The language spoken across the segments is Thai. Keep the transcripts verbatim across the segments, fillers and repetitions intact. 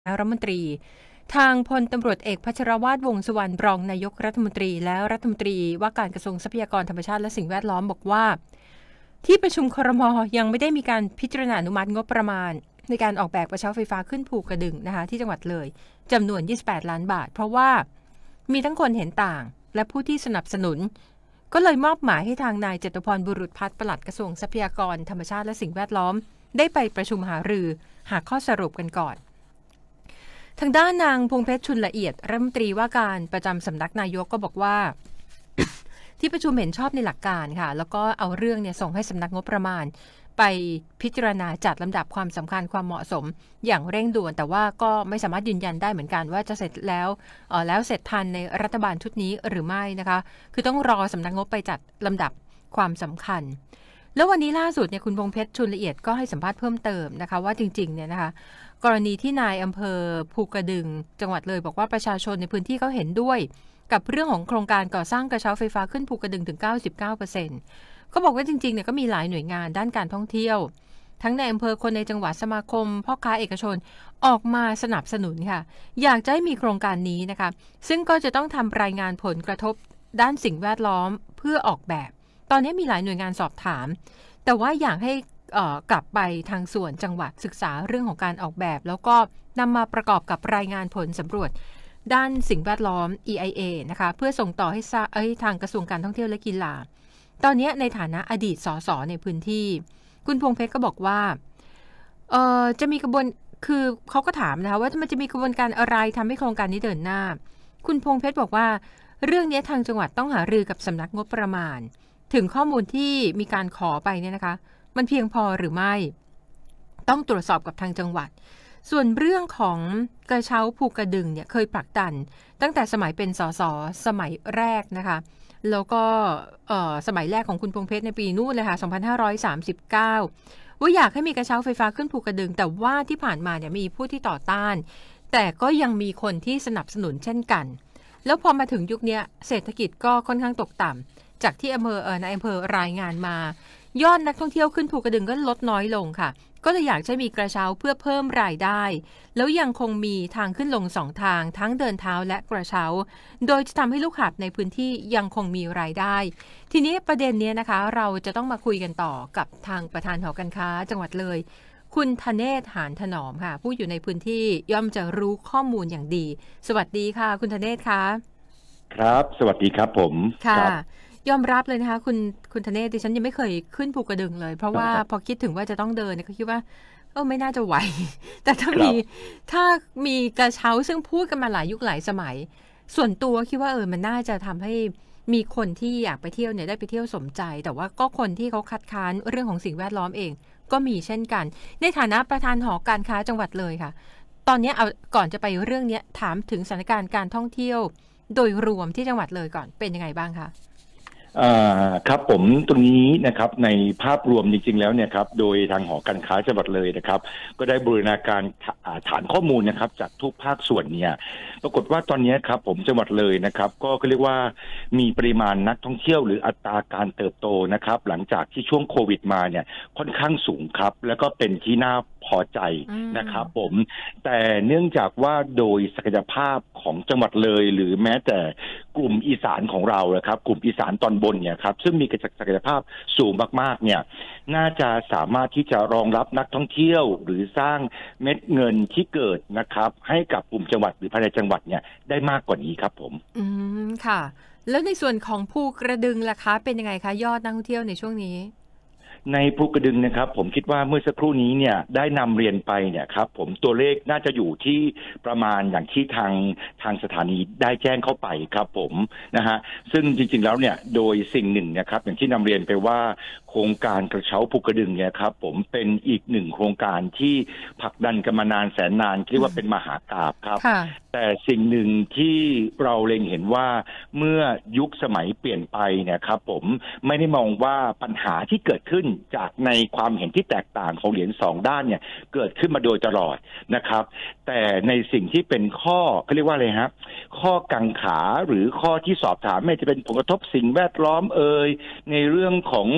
รัฐมนตรีทางพลตำรวจเอกพัชรวาทวงษ์สุวรรณรองนายกรัฐมนตรีและรัฐมนตรีว่าการกระทรวงทรัพยากรธรรมชาติและสิ่งแวดล้อมบอกว่าที่ประชุมครม.ยังไม่ได้มีการพิจารณาอนุมัติงบประมาณในการออกแบบกระเช้าไฟฟ้าขึ้นภูกระดึงนะคะที่จังหวัดเลยจำนวนยี่สิบแปดล้านบาทเพราะว่ามีทั้งคนเห็นต่างและผู้ที่สนับสนุนก็เลยมอบหมายให้ทางนายจตุพรบุรุษพัฒน์ปลัดกระทรวงทรัพยากรธรรมชาติและสิ่งแวดล้อมได้ไปประชุมหารือหาข้อสรุปกันก่อนทางด้านนางพวงเพชรชุนละเอียดรัฐมนตรีว่าการประจำสำนักนายกก็บอกว่า ที่ประชุมเห็นชอบในหลักการค่ะแล้วก็เอาเรื่องเนี่ยส่งให้สำนักงบประมาณไปพิจารณาจัดลำดับความสำคัญความเหมาะสมอย่างเร่งด่วนแต่ว่าก็ไม่สามารถยืนยันได้เหมือนกันว่าจะเสร็จแล้วเอ่อแล้วเสร็จทันในรัฐบาลชุดนี้หรือไม่นะคะคือต้องรอสำนักงบไปจัดลำดับความสำคัญแล้ววันนี้ล่าสุดเนี่ยคุณพงเพชรชุนละเอียดก็ให้สัมภาษณ์เพิ่มเติมนะคะว่าจริงๆเนี่ยนะคะกรณีที่นายอำเภอภูกระดึงจังหวัดเลยบอกว่าประชาชนในพื้นที่เขาเห็นด้วยกับเรื่องของโครงการก่อสร้างกระเช้าไฟฟ้าขึ้นภูกระดึงถึง เก้าสิบเก้าเปอร์เซ็นต์ ก็บอกว่าจริงๆเนี่ยก็มีหลายหน่วยงานด้านการท่องเที่ยวทั้งในอำเภอคนในจังหวัดสมาคมพ่อค้าเอกชนออกมาสนับสนุนค่ะอยากจะให้มีโครงการนี้นะคะซึ่งก็จะต้องทำรายงานผลกระทบด้านสิ่งแวดล้อมเพื่อออกแบบตอนนี้มีหลายหน่วยงานสอบถามแต่ว่าอยากให้กลับไปทางส่วนจังหวัดศึกษาเรื่องของการออกแบบแล้วก็นำมาประกอบกับรายงานผลสำรวจด้านสิ่งแวดล้อม อี ไอ เอ นะคะเพื่อส่งต่อให้ทางกระทรวงการท่องเที่ยวและกีฬาตอนนี้ในฐานะอดีตสสในพื้นที่คุณพวงเพชรก็บอกว่าเอ่อจะมีกระบวนคือเขาก็ถามนะคะว่ามันจะมีกระบวนการอะไรทำให้โครงการนี้เดินหน้าคุณพวงเพชรบอกว่าเรื่องนี้ทางจังหวัดต้องหารือกับสำนักงบประมาณถึงข้อมูลที่มีการขอไปเนี่ยนะคะมันเพียงพอหรือไม่ต้องตรวจสอบกับทางจังหวัดส่วนเรื่องของกระเช้าภูกระดึงเนี่ยเคยผลักดันตั้งแต่สมัยเป็นสสสมัยแรกนะคะแล้วก็สมัยแรกของคุณพวงเพชรในปีนู้นเลยค่ะสองพันห้าร้อยสามสิบเก้าว่าอยากให้มีกระเช้าไฟฟ้าขึ้นภูกระดึงแต่ว่าที่ผ่านมาเนี่ยมีผู้ที่ต่อต้านแต่ก็ยังมีคนที่สนับสนุนเช่นกันแล้วพอมาถึงยุคนี้เศรษฐกิจก็ค่อนข้างตกต่ำจากที่อำเภอเออในอำเภอรายงานมายอดนักท่องเที่ยวขึ้นภูกระดึงก็ลดน้อยลงค่ะก็เลยอยากจะมีกระเช้าเพื่อเพิ่มรายได้แล้วยังคงมีทางขึ้นลงสองทางทั้งเดินเท้าและกระเช้าโดยจะทำให้ลูกหาบในพื้นที่ยังคงมีรายได้ทีนี้ประเด็นนี้นะคะเราจะต้องมาคุยกันต่อกับทางประธานหอการค้าจังหวัดเลยคุณธเนศ หานถนอมค่ะผู้อยู่ในพื้นที่ย่อมจะรู้ข้อมูลอย่างดีสวัสดีค่ะคุณธเนศค่ะครับสวัสดีครับผมค่ะยอมรับเลยนะคะคุณคุณธเนศดิฉันยังไม่เคยขึ้นภูกระดึงเลยเพราะว่าพอคิดถึงว่าจะต้องเดินเนี่ยก็คิดว่าเออไม่น่าจะไหวแต่ถ้ามีถ้ามีกระเช้าซึ่งพูดกันมาหลายยุคหลายสมัยส่วนตัวคิดว่าเออมันน่าจะทำให้มีคนที่อยากไปเที่ยวเนี่ยได้ไปเที่ยวสมใจแต่ว่าก็คนที่เขาคัดค้านเรื่องของสิ่งแวดล้อมเองก็มีเช่นกันในฐานะประธานหอการค้าจังหวัดเลยค่ะตอนนี้เอาก่อนจะไปเรื่องนี้ถามถึงสถานการณ์การท่องเที่ยวโดยรวมที่จังหวัดเลยก่อนเป็นยังไงบ้างคะครับผมตรงนี้นะครับในภาพรวมจริงๆแล้วเนี่ยครับโดยทางหอการค้าจังหวัดเลยนะครับก็ได้บูรณาการฐานข้อมูลนะครับจากทุกภาคส่วนเนี่ยปรากฏว่าตอนนี้ครับผมจังหวัดเลยนะครับก็เรียกว่ามีปริมาณนักท่องเที่ยวหรืออัตราการเติบโตนะครับหลังจากที่ช่วงโควิดมาเนี่ยค่อนข้างสูงครับแล้วก็เป็นที่น่าพอใจนะครับผมแต่เนื่องจากว่าโดยศักยภาพของจังหวัดเลยหรือแม้แต่กลุ่มอีสานของเรานะครับกลุ่มอีสานตอนบนเนี่ยครับซึ่งมีศักยภาพสูงมากๆเนี่ยน่าจะสามารถที่จะรองรับนักท่องเที่ยวหรือสร้างเม็ดเงินที่เกิดนะครับให้กับกลุ่มจังหวัดหรือภายในจังหวัดเนี่ยได้มากกว่านี้ครับผมอืมค่ะแล้วในส่วนของภูกระดึงล่ะคะเป็นยังไงคะยอดนักท่องเที่ยวในช่วงนี้ในภูกระดึงนะครับผมคิดว่าเมื่อสักครู่นี้เนี่ยได้นำเรียนไปเนี่ยครับผมตัวเลขน่าจะอยู่ที่ประมาณอย่างที่ทางทางสถานีได้แจ้งเข้าไปครับผมนะฮะซึ่งจริงๆแล้วเนี่ยโดยสิ่งหนึ่งนะครับอย่างที่นำเรียนไปว่าโครงการกระเช้าภูกระดึงเนี่ยครับผมเป็นอีกหนึ่งโครงการที่ผลักดันกันมานานแสนนานเรียกว่าเป็นมหากาพย์ครับแต่สิ่งหนึ่งที่เราเล็งเห็นว่าเมื่อยุคสมัยเปลี่ยนไปเนี่ยครับผมไม่ได้มองว่าปัญหาที่เกิดขึ้นจากในความเห็นที่แตกต่างของเหรียญสองด้านเนี่ยเกิดขึ้นมาโดยตลอดนะครับแต่ในสิ่งที่เป็นข้อเขาเรียกว่าอะไรครับข้อกังขาหรือข้อที่สอบถามไม่จะเป็นผลกระทบสิ่งแวดล้อมเอ่ยในเรื่องของแรง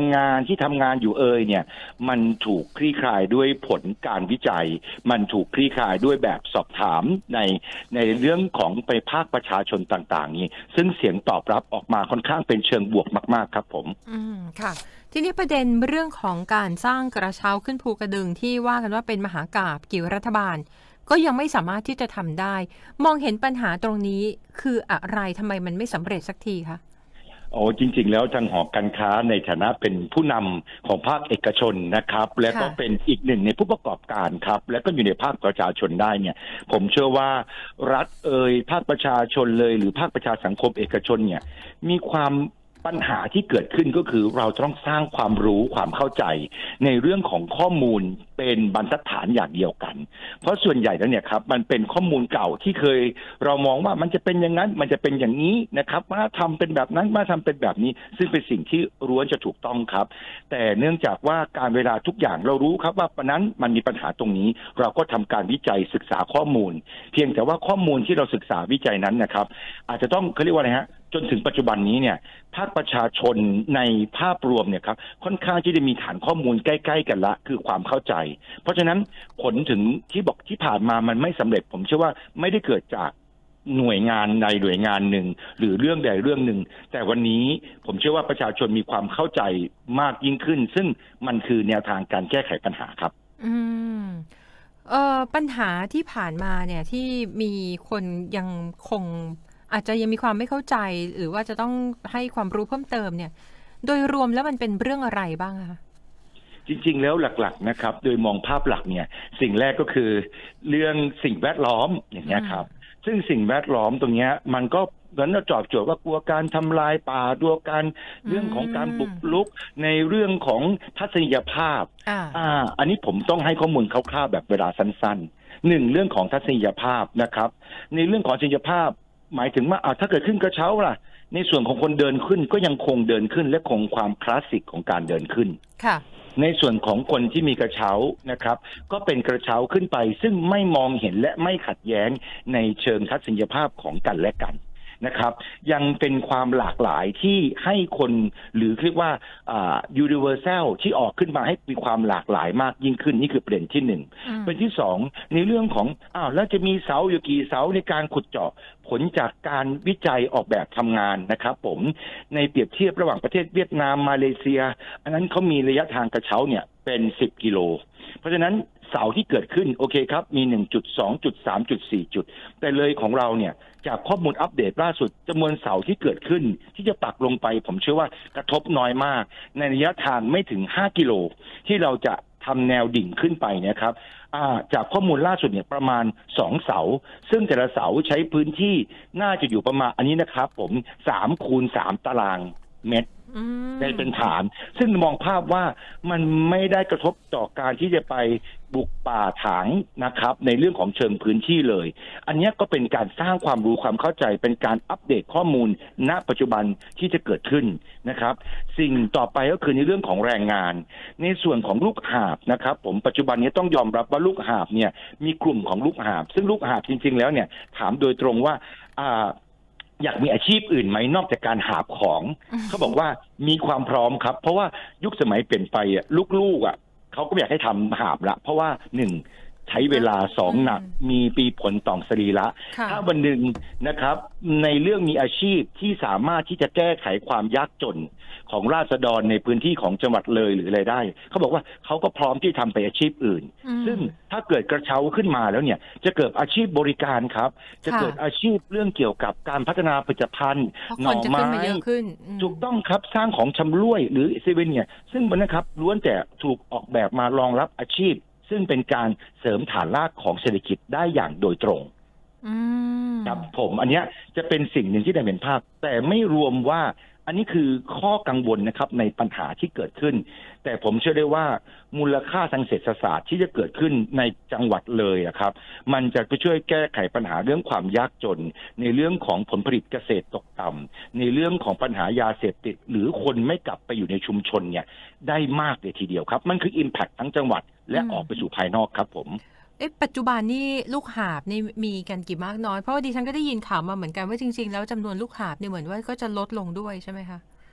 รงงานที่ทำงานอยู่เอ่ยเนี่ยมันถูกคลี่คลายด้วยผลการวิจัยมันถูกคลี่คลายด้วยแบบสอบถามในในเรื่องของไปภาคประชาชนต่างๆนี้ซึ่งเสียงตอบรับออกมาค่อนข้างเป็นเชิงบวกมากๆครับผมอืมค่ะทีนี้ประเด็นเรื่องของการสร้างกระเช้าขึ้นภูกระดึงที่ว่ากันว่าเป็นมหากาพย์เกี่ยวรัฐบาลก็ยังไม่สามารถที่จะทำได้มองเห็นปัญหาตรงนี้คืออะไรทำไมมันไม่สำเร็จสักทีคะโอ้จริงๆแล้วทางหอการค้าในฐานะเป็นผู้นำของภาคเอกชนนะครับและก็เป็นอีกหนึ่งในผู้ประกอบการครับและก็อยู่ในภาคประชาชนได้เนี่ยผมเชื่อว่ารัฐเอ่ยภาคประชาชนเลยหรือภาคประชาสังคมเอกชนเนี่ยมีความปัญหาที่เกิดขึ้นก็คือเราต้องสร้างความรู้ความเข้าใจในเรื่องของข้อมูลเป็นบรรทัดฐานอย่างเดียวกันเพราะส่วนใหญ่แล้วเนี่ยครับมันเป็นข้อมูลเก่าที่เคยเรามองว่ามันจะเป็นอย่างนั้นมันจะเป็นอย่างนี้นะครับมาทำเป็นแบบนั้นมาทำเป็นแบบนี้ซึ่งเป็นสิ่งที่ล้วนจะถูกต้องครับแต่เนื่องจากว่าการเวลาทุกอย่างเรารู้ครับว่าปัญนั้นมันมีปัญหาตรงนี้เราก็ทำการวิจัยศึกษาข้อมูลเพียงแต่ว่าข้อมูลที่เราศึกษาวิจัยนั้นนะครับอาจจะต้องเขาเรียกว่าอะไรฮะจนถึงปัจจุบันนี้เนี่ยภาคประชาชนในภาพรวมเนี่ยครับค่อนข้างที่จะมีฐานข้อมูลใกล้ๆกันละคือความเข้าใจเพราะฉะนั้นผลถึงที่บอกที่ผ่านมามันไม่สำเร็จผมเชื่อว่าไม่ได้เกิดจากหน่วยงานใดหน่วยงานหนึ่งหรือเรื่องใดเรื่องหนึ่งแต่วันนี้ผมเชื่อว่าประชาชนมีความเข้าใจมากยิ่งขึ้นซึ่งมันคือแนวทางการแก้ไขปัญหาครับอืมเอ่อปัญหาที่ผ่านมาเนี่ยที่มีคนยังคงอาจจะยังมีความไม่เข้าใจหรือว่าจะต้องให้ความรู้เพิ่มเติมเนี่ยโดยรวมแล้วมันเป็นเรื่องอะไรบ้างคะจริงๆแล้วหลักๆนะครับโดยมองภาพหลักเนี่ยสิ่งแรกก็คือเรื่องสิ่งแวดล้อมอย่างเงี้ยครับซึ่งสิ่งแวดล้อมตรงเนี้ยมันก็เหมือนเราจอบโจทย์ว่ากลัวการทำลายป่าตัวการเรื่องของการบุกรุกในเรื่องของทัศนียภาพอ่าอันนี้ผมต้องให้ข้อมูลคร่าวๆแบบเวลาสั้นๆหนึ่งเรื่องของทัศนียภาพนะครับในเรื่องของทัศนียภาพหมายถึงว่าอ่าถ้าเกิดขึ้นกระเช้าล่ะในส่วนของคนเดินขึ้นก็ยังคงเดินขึ้นและคงความคลาสสิกของการเดินขึ้นค่ะในส่วนของคนที่มีกระเช้านะครับก็เป็นกระเช้าขึ้นไปซึ่งไม่มองเห็นและไม่ขัดแย้งในเชิงทัศนียภาพของกันและกันนะครับยังเป็นความหลากหลายที่ให้คนหรือเรียกว่าอ่า universal ที่ออกขึ้นมาให้มีความหลากหลายมากยิ่งขึ้นนี่คือประเด็นที่หนึ่งประเด็นที่สองในเรื่องของอ้าวแล้วจะมีเสาอยู่กี่เสาในการขุดเจาะผลจากการวิจัยออกแบบทำงานนะครับผมในเปรียบเทียบระหว่างประเทศเวียดนามมาเลเซียอันนั้นเขามีระยะทางกระเช้าเนี่ยเป็นสิบกิโลเพราะฉะนั้นเสาที่เกิดขึ้นโอเคครับมี หนึ่งจุดสอง จุดสาม จุดสี่ จุดแต่เลยของเราเนี่ยจากข้อมูลอัปเดตล่าสุดจำนวนเสาที่เกิดขึ้นที่จะปักลงไปผมเชื่อว่ากระทบน้อยมากในระยะทางไม่ถึงห้ากิโลที่เราจะทำแนวดิ่งขึ้นไปนะครับจากข้อมูลล่าสุดเนี่ยประมาณสองเสาซึ่งแต่ละเสาใช้พื้นที่น่าจะอยู่ประมาณอันนี้นะครับผมสามคูณสามตารางเมตรได้เป็นฐานซึ่งมองภาพว่ามันไม่ได้กระทบต่อการที่จะไปบุกป่าถางนะครับในเรื่องของเชิงพื้นที่เลยอันนี้ก็เป็นการสร้างความรู้ความเข้าใจเป็นการอัปเดตข้อมูลณปัจจุบันที่จะเกิดขึ้นนะครับสิ่งต่อไปก็คือในเรื่องของแรงงานในส่วนของลูกหาบนะครับผมปัจจุบันนี้ต้องยอมรับว่าลูกหาบเนี่ยมีกลุ่มของลูกหาบซึ่งลูกหาบจริงๆแล้วเนี่ยถามโดยตรงว่าอ่าอยากมีอาชีพอื่นไหมนอกจากการหาบของเขาบอกว่ามีความพร้อมครับเพราะว่ายุคสมัยเปลี่ยนไปอ่ะลูกๆอ่ะเขาก็อยากให้ทำหาบละเพราะว่าหนึ่งใช้เวลาสองหนักมีปีผลต่อสรีระถ้าวันหนึ่งนะครับในเรื่องมีอาชีพที่สามารถที่จะแก้ไขความยากจนของราษฎรในพื้นที่ของจังหวัดเลยหรืออะไรได้เขาบอกว่าเขาก็พร้อมที่ทำไปอาชีพอื่นซึ่งถ้าเกิดกระเช้าขึ้นมาแล้วเนี่ยจะเกิดอาชีพบริการครับจะเกิดอาชีพเรื่องเกี่ยวกับการพัฒนาผลิตภัณฑ์หน่อไม้ถูกต้องครับสร้างของชำร่วยหรือเซเว่นเนี่ยซึ่งมันนะครับล้วนแต่ถูกออกแบบมารองรับอาชีพซึ่งเป็นการเสริมฐานรากของเศรษฐกิจได้อย่างโดยตรงครับผมอันนี้จะเป็นสิ่งหนึ่งที่ได้เห็นภาพแต่ไม่รวมว่าอันนี้คือข้อกังวลนะครับในปัญหาที่เกิดขึ้นแต่ผมเชื่อได้ว่ามูลค่าทางเศรษฐศาสตร์ที่จะเกิดขึ้นในจังหวัดเลยครับมันจะไปช่วยแก้ไขปัญหาเรื่องความยากจนในเรื่องของผลผลิตเกษตรตกต่ำในเรื่องของปัญหายาเสพติดหรือคนไม่กลับไปอยู่ในชุมชนเนี่ยได้มากเลยทีเดียวครับมันคือ impact ทั้งจังหวัดและออกไปสู่ภายนอกครับผมเอ๊ะปัจจุบันนี่ลูกหาบนี่มีกันกี่มากน้อยเพราะว่าดิฉันก็ได้ยินข่าวมาเหมือนกันว่าจริงๆแล้วจำนวนลูกหาบเนี่ยเหมือนว่าก็จะลดลงด้วยใช่ไหมคะ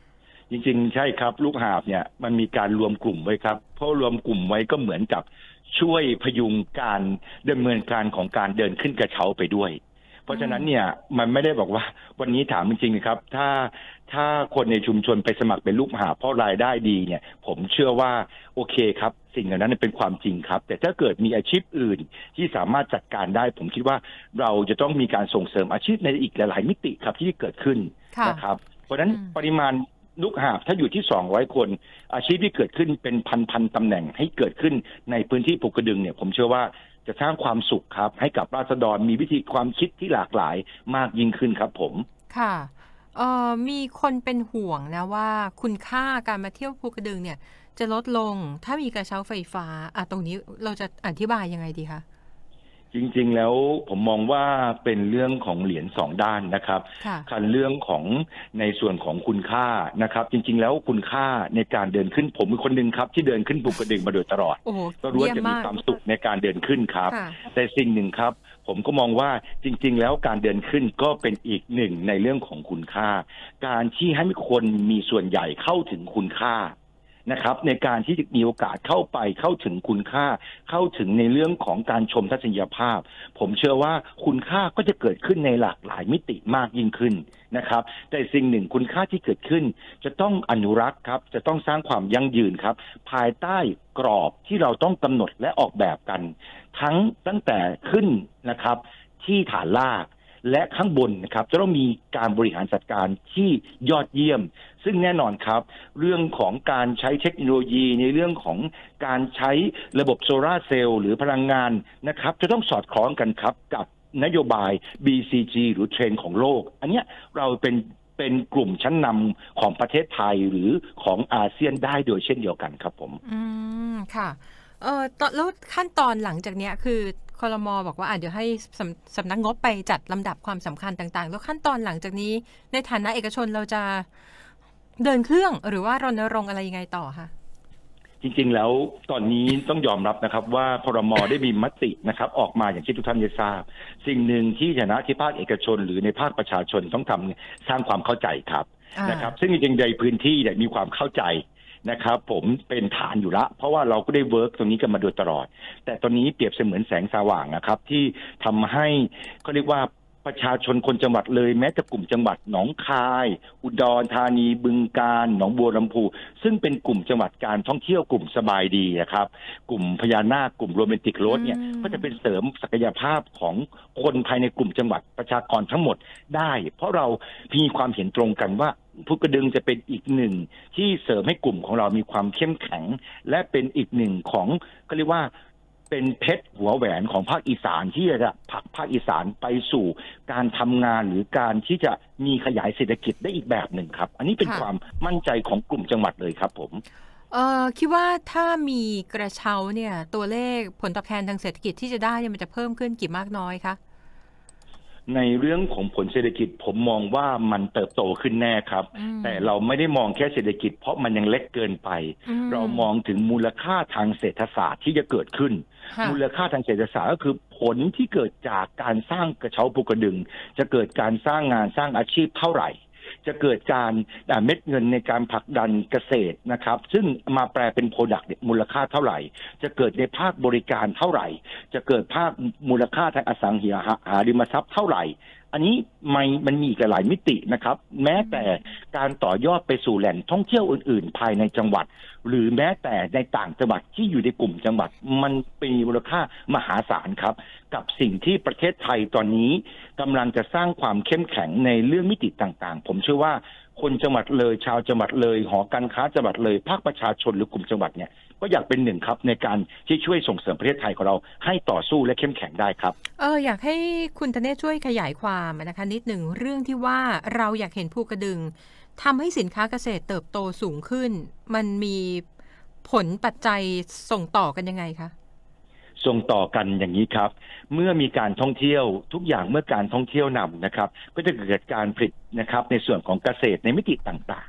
จริงๆใช่ครับลูกหาบเนี่ยมันมีการรวมกลุ่มไว้ครับเพราะรวมกลุ่มไว้ก็เหมือนกับช่วยพยุงการดำเนินการของการเดินขึ้นกระเช้าไปด้วยเพราะฉะนั้นเนี่ยมันไม่ได้บอกว่าวันนี้ถามจริงๆครับถ้าถ้าคนในชุมชนไปสมัครเป็นลูกหาบเพราะรายได้ดีเนี่ยผมเชื่อว่าโอเคครับสิ่งเหล่านั้นเป็นความจริงครับแต่ถ้าเกิดมีอาชีพอื่นที่สามารถจัดการได้ผมคิดว่าเราจะต้องมีการส่งเสริมอาชีพในอีกหลายๆมิติครับที่เกิดขึ้นนะครับเพราะฉะนั้นปริมาณลูกหาบถ้าอยู่ที่สองร้อยคนอาชีพที่เกิดขึ้นเป็นพันๆตำแหน่งให้เกิดขึ้นในพื้นที่ภูกระดึงเนี่ยผมเชื่อว่าจะสร้างความสุขครับให้กับราษฎรมีวิธีความคิดที่หลากหลายมากยิ่งขึ้นครับผมค่ะเอ่อมีคนเป็นห่วงนะว่าคุณค่าการมาเที่ยวภูกระดึงเนี่ยจะลดลงถ้ามีกระเช้าไฟฟ้าอ่ะตรงนี้เราจะอธิบายยังไงดีคะจริงๆแล้วผมมองว่าเป็นเรื่องของเหรียญสองด้านนะครับคันเรื่องของในส่วนของคุณค่านะครับจริงๆแล้วคุณค่าในการเดินขึ้นผมเป็นคนหนึ่งครับที่เดินขึ้นภูกระดึงมาโดยตลอดก็รู้ว่าจะมีความสุขในการเดินขึ้นครับแต่สิ่งหนึ่งครับผมก็มองว่าจริงๆแล้วการเดินขึ้นก็เป็นอีกหนึ่งในเรื่องของคุณค่าการที่ให้คนมีส่วนใหญ่เข้าถึงคุณค่านะครับในการที่จะมีโอกาสเข้าไปเข้าถึงคุณค่าเข้าถึงในเรื่องของการชมทัศนียภาพผมเชื่อว่าคุณค่าก็จะเกิดขึ้นในหลากหลายมิติมากยิ่งขึ้นนะครับแต่สิ่งหนึ่งคุณค่าที่เกิดขึ้นจะต้องอนุรักษ์ครับจะต้องสร้างความยั่งยืนครับภายใต้กรอบที่เราต้องกำหนดและออกแบบกันทั้งตั้งแต่ขึ้นนะครับที่ฐานลากและข้างบนนะครับจะต้องมีการบริหารจัดการที่ยอดเยี่ยมซึ่งแน่นอนครับเรื่องของการใช้เทคโนโลยีในเรื่องของการใช้ระบบโซลาร์เซลล์หรือพลังงานนะครับจะต้องสอดคล้องกันครับกับนโยบาย บี ซี จี หรือเทรนด์ของโลกอันนี้เราเป็นเป็นกลุ่มชั้นนำของประเทศไทยหรือของอาเซียนได้โดยเช่นเดียวกันครับผมอืมค่ะเออแล้วขั้นตอนหลังจากนี้คือครม.บอกว่าอ่ะเดี๋ยวให้สำสำนักงบไปจัดลำดับความสำคัญต่างๆแล้วขั้นตอนหลังจากนี้ในฐานะเอกชนเราจะเดินเครื่องหรือว่ารณรงค์อะไรยังไงต่อคะจริงๆแล้วตอนนี้ต้องยอมรับนะครับว่าครม.ได้มีมตินะครับออกมาอย่างที่ทุกท่านได้ทราบสิ่งหนึ่งที่ฐานะที่ภาคเอกชนหรือในภาคประชาชนต้องทำสร้างความเข้าใจครับนะครับซึ่งจริงๆในพื้นที่เนี่ยมีความเข้าใจนะครับผมเป็นฐานอยู่ละเพราะว่าเราก็ได้เวิร์กตรงนี้กันมาโดยตลอดแต่ตอนนี้เปรียบเสมือนแสงสว่างนะครับที่ทำให้เขาเรียกว่าประชาชนคนจังหวัดเลยแม้แต่กลุ่มจังหวัดหนองคายอุดรธานีบึงกาฬหนองบัวลำพูซึ่งเป็นกลุ่มจังหวัดการท่องเที่ยวกลุ่มสบายดีนะครับกลุ่มพญานาคกลุ่มโรแมนติกโรสเนี่ยก็จะเป็นเสริมศักยภาพของคนภายในกลุ่มจังหวัดประชากรทั้งหมดได้เพราะเรามีความเห็นตรงกันว่าภูกระดึงจะเป็นอีกหนึ่งที่เสริมให้กลุ่มของเรามีความเข้มแข็งและเป็นอีกหนึ่งของก็เรียกว่าเป็นเพชรหัวแหวนของภาคอีสานที่จะผลักภาคอีสานไปสู่การทำงานหรือการที่จะมีขยายเศรษฐกิจได้อีกแบบหนึ่งครับอันนี้เป็นความมั่นใจของกลุ่มจังหวัดเลยครับผมเอ่อคิดว่าถ้ามีกระเช้าเนี่ยตัวเลขผลตอบแทนทางเศรษฐกิจที่จะได้เนี่ยมันจะเพิ่มขึ้นกี่มากน้อยคะในเรื่องของผลเศรษฐกิจผมมองว่ามันเติบโตขึ้นแน่ครับแต่เราไม่ได้มองแค่เศรษฐกิจเพราะมันยังเล็กเกินไปเรามองถึงมูลค่าทางเศรษฐศาสตร์ที่จะเกิดขึ้นมูลค่าทางเศรษฐศาสตร์ก็คือผลที่เกิดจากการสร้างกระเช้าภูกระดึงจะเกิดการสร้างงานสร้างอาชีพเท่าไหร่จะเกิดการเม็ดเงินในการผลักดันเกษตรนะครับซึ่งมาแปลเป็นโปรดักต์มูลค่าเท่าไหร่จะเกิดในภาคบริการเท่าไหร่จะเกิดภาคมูลค่าทางอสังหาริมทรัพย์เท่าไหร่อันนี้มันมันมีอีกหลายมิตินะครับแม้แต่การต่อยอดไปสู่แหล่งท่องเที่ยวอื่นๆภายในจังหวัดหรือแม้แต่ในต่างจังหวัดที่อยู่ในกลุ่มจังหวัดมันเป็นมูลค่ามหาศาลครับกับสิ่งที่ประเทศไทยตอนนี้กำลังจะสร้างความเข้มแข็งในเรื่องมิติต่างๆผมเชื่อว่าคนจังหวัดเลยชาวจังหวัดเลยหอการค้าจังหวัดเลยภาคประชาชนหรือกลุ่มจังหวัดเนี่ยก็อยากเป็นหนึ่งครับในการที่ช่วยส่งเสริมประเทศไทยของเราให้ต่อสู้และเข้มแข็งได้ครับเอออยากให้คุณธเนศช่วยขยายความนะคะนิดหนึ่งเรื่องที่ว่าเราอยากเห็นภูกระดึงทำให้สินค้าเกษตรเติบโตสูงขึ้นมันมีผลปัจจัยส่งต่อกันยังไงคะส่งต่อกันอย่างนี้ครับเมื่อมีการท่องเที่ยวทุกอย่างเมื่อการท่องเที่ยวนำนะครับก็จะเกิดการผลิตนะครับในส่วนของเกษตรในมิติต่าง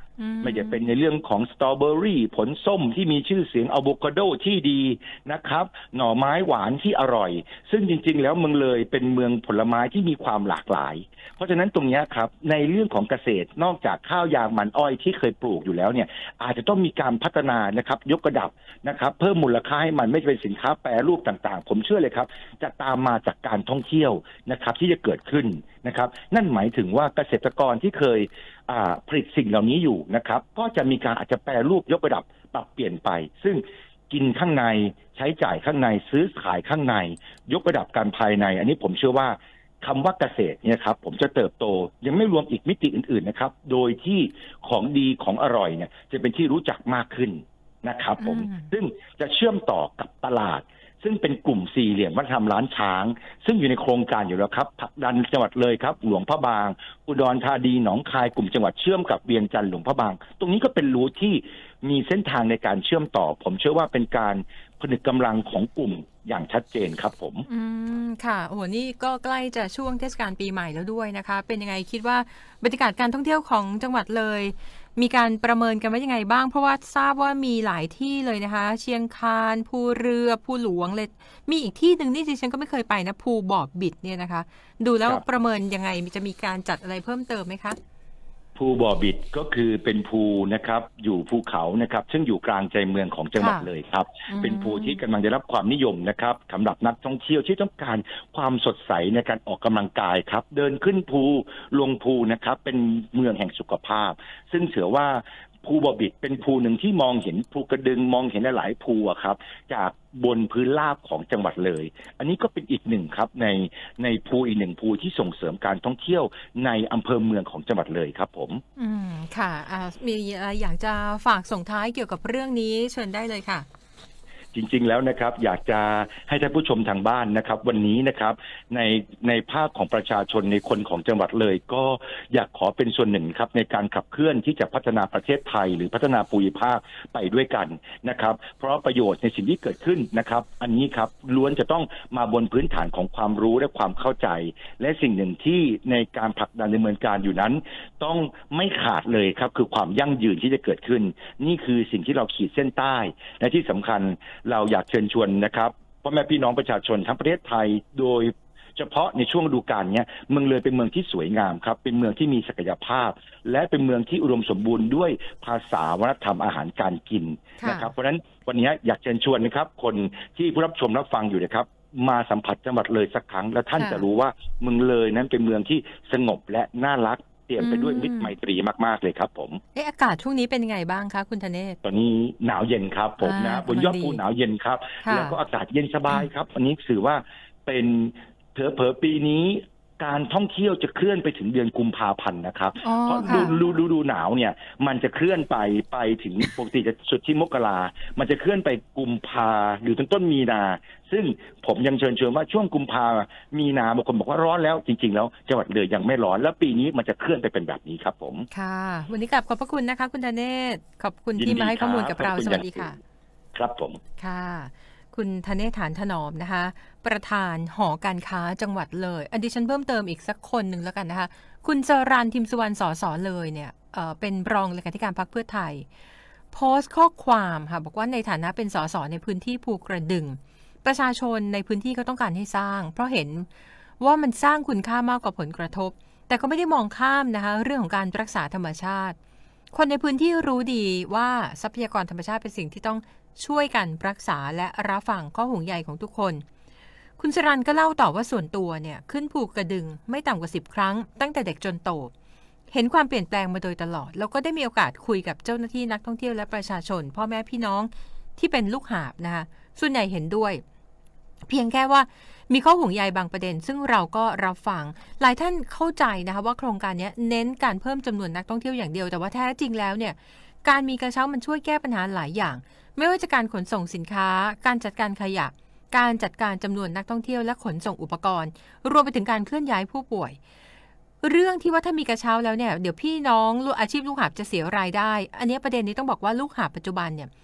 ไม่จะเป็นในเรื่องของสตรอเบอรี่ผลส้มที่มีชื่อเสียงอะโวคาโดที่ดีนะครับหน่อไม้หวานที่อร่อยซึ่งจริงๆแล้วเมืองเลยเป็นเมืองผลไม้ที่มีความหลากหลายเพราะฉะนั้นตรงนี้ครับในเรื่องของเกษตรนอกจากข้าวยางมันอ้อยที่เคยปลูกอยู่แล้วเนี่ยอาจจะต้องมีการพัฒนานะครับยกระดับนะครับเพิ่มมูลค่าให้มันไม่เป็นสินค้าแปรรูปต่างๆผมเชื่อเลยครับจะตามมาจากการท่องเที่ยวนะครับที่จะเกิดขึ้นนะครับนั่นหมายถึงว่าเกษตรกรที่เคยผลิตสิ่งเหล่านี้อยู่นะครับก็จะมีการอาจจะแปรรูปยกระดับปรับเปลี่ยนไปซึ่งกินข้างในใช้จ่ายข้างในซื้อขายข้างในยกระดับการภายในอันนี้ผมเชื่อว่าคำว่าเกษตรเนี่ยครับผมจะเติบโตยังไม่รวมอีกมิติอื่นๆนะครับโดยที่ของดีของอร่อยเนี่ยจะเป็นที่รู้จักมากขึ้นนะครับผมซึ่งจะเชื่อมต่อกับตลาดซึ่งเป็นกลุ่มสี่เหลี่ยมวัฒนธรรมล้านช้างซึ่งอยู่ในโครงการอยู่แล้วครับผลักดันจังหวัดเลยครับหลวงพระบางอุดรธานีหนองคายกลุ่มจังหวัดเชื่อมกับเวียงจันทร์หลวงพระบางตรงนี้ก็เป็นรูทที่มีเส้นทางในการเชื่อมต่อผมเชื่อว่าเป็นการผนึกกำลังของกลุ่มอย่างชัดเจนครับผมอืมค่ะโอ้โหนี่ก็ใกล้จะช่วงเทศกาลปีใหม่แล้วด้วยนะคะเป็นยังไงคิดว่าบรรยากาศการท่องเที่ยวของจังหวัดเลยมีการประเมินกันว่ายังไงบ้างเพราะว่าทราบว่ามีหลายที่เลยนะคะเชียงคานภูเรือภูหลวงเลยมีอีกที่หนึ่งนี่ดิฉันก็ไม่เคยไปนะภูบ่อบิดเนี่ยนะคะดูแล้วประเมินยังไงจะมีการจัดอะไรเพิ่มเติมไหมคะภูบ่อบิดก็คือเป็นภูนะครับอยู่ภูเขานะครับซึ่งอยู่กลางใจเมืองของจังหวัดเลยครับเป็นภูที่กำลังได้รับความนิยมนะครับสำหรับนักท่องเที่ยวที่ต้องการความสดใสในการออกกำลังกายครับเดินขึ้นภูลงภูนะครับเป็นเมืองแห่งสุขภาพซึ่งเชื่อว่าภูบ่อบิดเป็นภูหนึ่งที่มองเห็นภูกระดึงมองเห็นหลายภูครับจากบนพื้นราบของจังหวัดเลยอันนี้ก็เป็นอีกหนึ่งครับในในภูอีกหนึ่งภูที่ส่งเสริมการท่องเที่ยวในอำเภอเมืองของจังหวัดเลยครับผมอืมค่ะอ่ามีอะไรอยากจะฝากส่งท้ายเกี่ยวกับเรื่องนี้เชิญได้เลยค่ะจริงๆแล้วนะครับอยากจะให้ท่านผู้ชมทางบ้านนะครับวันนี้นะครับในในภาคของประชาชนในคนของจังหวัดเลยก็อยากขอเป็นส่วนหนึ่งครับในการขับเคลื่อนที่จะพัฒนาประเทศไทยหรือพัฒนาภูมิภาคไปด้วยกันนะครับเพราะประโยชน์ในสิ่งที่เกิดขึ้นนะครับอันนี้ครับล้วนจะต้องมาบนพื้นฐานของความรู้และความเข้าใจและสิ่งหนึ่งที่ในการผลักดันดำเนินการอยู่นั้นต้องไม่ขาดเลยครับคือความยั่งยืนที่จะเกิดขึ้นนี่คือสิ่งที่เราขีดเส้นใต้และที่สำคัญเราอยากเชิญชวนนะครับพ่อแม่พี่น้องประชาชนทั้งประเทศไทยโดยเฉพาะในช่วงฤดูกาลนี้เมืองเลยเป็นเมืองที่สวยงามครับเป็นเมืองที่มีศักยภาพและเป็นเมืองที่อุดมสมบูรณ์ด้วยภาษาวัฒนธรรมอาหารการกินนะครับเพราะฉะนั้นวันนี้อยากเชิญชวนนะครับคนที่ผู้รับชมรับฟังอยู่นะครับมาสัมผัสจังหวัดเลยสักครั้งแล้วท่านจะรู้ว่าเมืองเลยนั้นเป็นเมืองที่สงบและน่ารักเตรียมไปด้วยมิตรไมตรีมากๆเลยครับผมเอออากาศช่วงนี้เป็นยังไงบ้างคะคุณธเนศตอนนี้หนาวเย็นครับผมนะบนยอดภูหนาวเย็นครับแล้วก็อากาศเย็นสบายครับอันนี้ถือว่าเป็นเผลอๆปีนี้การท่องเที่ยวจะเคลื่อนไปถึงเดือนกุมภาพันธ์นะครับเพราะฤดูฤดูหนาวเนี่ยมันจะเคลื่อนไปไปถึงปกติจะสุดที่มกรามันจะเคลื่อนไปกุมภาหรือต้นต้นมีนาซึ่งผมยังเชิญชวนว่าช่วงกุมภามีนาบางคนบอกว่าร้อนแล้วจริงๆแล้วจังหวัดเลยยังไม่ร้อนแล้วปีนี้มันจะเคลื่อนไปเป็นแบบนี้ครับผมค่ะวันนี้กลับขอบพระคุณนะคะคุณธเนศขอบคุณที่มาให้ข้อมูลกับเราสวัสดีค่ะครับผมค่ะคุณธเนศฐานถนอมนะคะประธานหอการค้าจังหวัดเลยอันดิฉันเพิ่มเติมอีกสักคนหนึ่งแล้วกันนะคะคุณจรัญทิมสุวรรณสสเลยเนี่ยเอ่อเป็นรองเลขาธิการพรรคเพื่อไทยโพสต์ข้อความค่ะบอกว่าในฐานะเป็นสสในพื้นที่ภูกระดึงประชาชนในพื้นที่เขาต้องการให้สร้างเพราะเห็นว่ามันสร้างคุณค่ามากกว่าผลกระทบแต่ก็ไม่ได้มองข้ามนะคะเรื่องของการรักษาธรรมชาติคนในพื้นที่รู้ดีว่าทรัพยากรธรรมชาติเป็นสิ่งที่ต้องช่วยกันรักษาและรับฟังข้อห่วงใยของทุกคนคุณจรัญก็เล่าต่อว่าส่วนตัวเนี่ยขึ้นภูกระดึงไม่ต่ำกว่าสิบครั้งตั้งแต่เด็กจนโตเห็นความเปลี่ยนแปลงมาโดยตลอดแล้วก็ได้มีโอกาสคุยกับเจ้าหน้าที่นักท่องเที่ยวและประชาชนพ่อแม่พี่น้องที่เป็นลูกหาบนะคะส่วนใหญ่เห็นด้วยเพียงแค่ว่ามีข้อห่วงใยบางประเด็นซึ่งเราก็รับฟังหลายท่านเข้าใจนะคะว่าโครงการนี้เน้นการเพิ่มจำนวนนักท่องเที่ยวอย่างเดียวแต่ว่าแท้จริงแล้วเนี่ยการมีกระเช้ามันช่วยแก้ปัญหาหลายอย่างไม่ว่าจะการขนส่งสินค้าการจัดการขยะการจัดการจำนวนนักท่องเที่ยวและขนส่งอุปกรณ์รวมไปถึงการเคลื่อนย้ายผู้ป่วยเรื่องที่ว่าถ้ามีกระเช้าแล้วเนี่ยเดี๋ยวพี่น้องอาชีพลูกหาบจะเสียรายได้อันนี้ประเด็นนี้ต้องบอกว่าลูกหาบปัจจุบันเนี่ย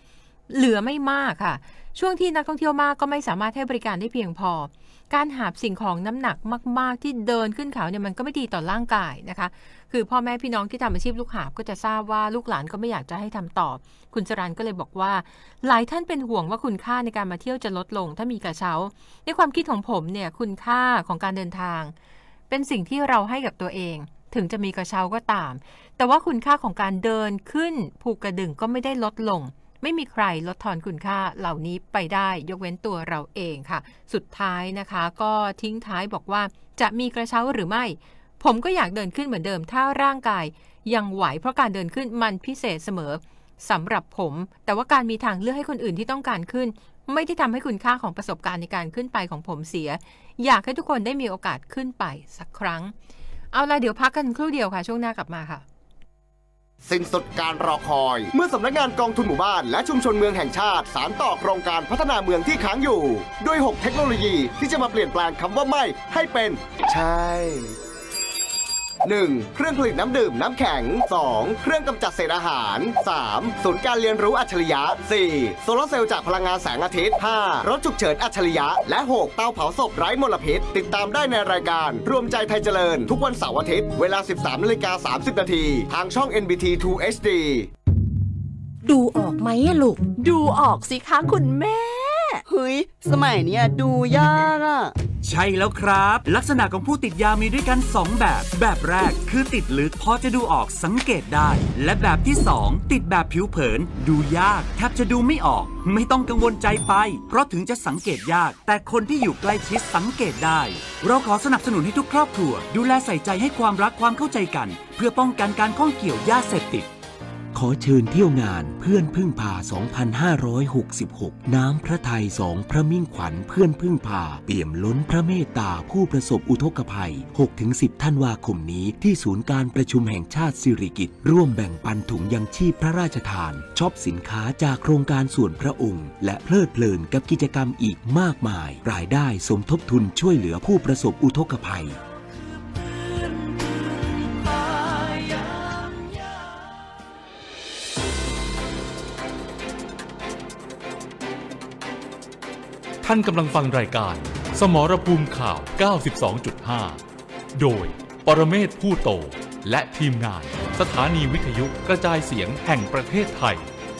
เหลือไม่มากค่ะช่วงที่นักท่องเที่ยวมากก็ไม่สามารถให้บริการได้เพียงพอการหาบสิ่งของน้ำหนักมากๆที่เดินขึ้นเขาเนี่ยมันก็ไม่ดีต่อร่างกายนะคะคือพ่อแม่พี่น้องที่ทำอาชีพลูกหาบก็จะทราบว่าลูกหลานก็ไม่อยากจะให้ทำต่อคุณจรัญก็เลยบอกว่าหลายท่านเป็นห่วงว่าคุณค่าในการมาเที่ยวจะลดลงถ้ามีกระเช้าในความคิดของผมเนี่ยคุณค่าของการเดินทางเป็นสิ่งที่เราให้กับตัวเองถึงจะมีกระเช้าก็ตามแต่ว่าคุณค่าของการเดินขึ้นภูกระดึงก็ไม่ได้ลดลงไม่มีใครลดทอนคุณค่าเหล่านี้ไปได้ยกเว้นตัวเราเองค่ะสุดท้ายนะคะก็ทิ้งท้ายบอกว่าจะมีกระเช้าหรือไม่ผมก็อยากเดินขึ้นเหมือนเดิมถ้าร่างกายยังไหวเพราะการเดินขึ้นมันพิเศษเสมอสำหรับผมแต่ว่าการมีทางเลือกให้คนอื่นที่ต้องการขึ้นไม่ได้ทำให้คุณค่าของประสบการณ์ในการขึ้นไปของผมเสียอยากให้ทุกคนได้มีโอกาสขึ้นไปสักครั้งเอาล่ะเดี๋ยวพักกันครู่เดียวค่ะช่วงหน้ากลับมาค่ะสิ้นสุดการรอคอยเมื่อสำนักงานกองทุนหมู่บ้านและชุมชนเมืองแห่งชาติสานต่อโครงการพัฒนาเมืองที่ค้างอยู่ด้วยหกเทคโนโลยีที่จะมาเปลี่ยนแปลงคำว่าไม่ให้เป็นใช่ หนึ่ง. เครื่องผลิตน้ำดื่มน้ำแข็ง สอง. เครื่องกำจัดเศษอาหาร สาม. ศูนย์การเรียนรู้อัจฉริยะ สี่. โซลาร์เซลล์จากพลังงานแสงอาทิตย์ ห้า. รถฉุกเฉินอัจฉริยะและ หก. เตาเผาศพไร้มลพิษติดตามได้ในรายการรวมใจไทยเจริญทุกวันเสาร์อาทิตย์เวลา สิบสามนาฬิกาสามสิบนาทีทางช่อง เอ็น บี ที ทู เอช ดีดูออกไหมอะลูกดูออกสิคะคุณแม่เฮ้ยสมัยเนี้ยดูยากอะใช่แล้วครับลักษณะของผู้ติดยามีด้วยกันสองแบบแบบแรกคือติดลึกพอจะดูออกสังเกตได้และแบบที่สองติดแบบผิวเผินดูยากแทบจะดูไม่ออกไม่ต้องกังวลใจไปเพราะถึงจะสังเกตยากแต่คนที่อยู่ใกล้ชิดสังเกตได้เราขอสนับสนุนให้ทุกครอบครัวดูแลใส่ใจให้ความรักความเข้าใจกันเพื่อป้องกันการข้องเกี่ยวยาเสพติดขอเชิญเที่ยวงานเพื่อนพึ่งพา สองพันห้าร้อยหกสิบหก น้ำพระทัยสองพระมิ่งขวัญเพื่อนพึ่งพาเปี่ยมล้นพระเมตตาผู้ประสบอุทกภัย หกถึงสิบ ธันวาคมนี้ที่ศูนย์การประชุมแห่งชาติสิริกิติ์ร่วมแบ่งปันถุงยังชีพพระราชทานช็อปสินค้าจากโครงการส่วนพระองค์และเพลิดเพลินกับกิจกรรมอีกมากมายรายได้สมทบทุนช่วยเหลือผู้ประสบอุทกภัยท่านกำลังฟังรายการสมรภูมิข่าว เก้าสิบสองจุดห้า โดยปรเมศผู้โตและทีมงานสถานีวิทยุกระจายเสียงแห่งประเทศไทย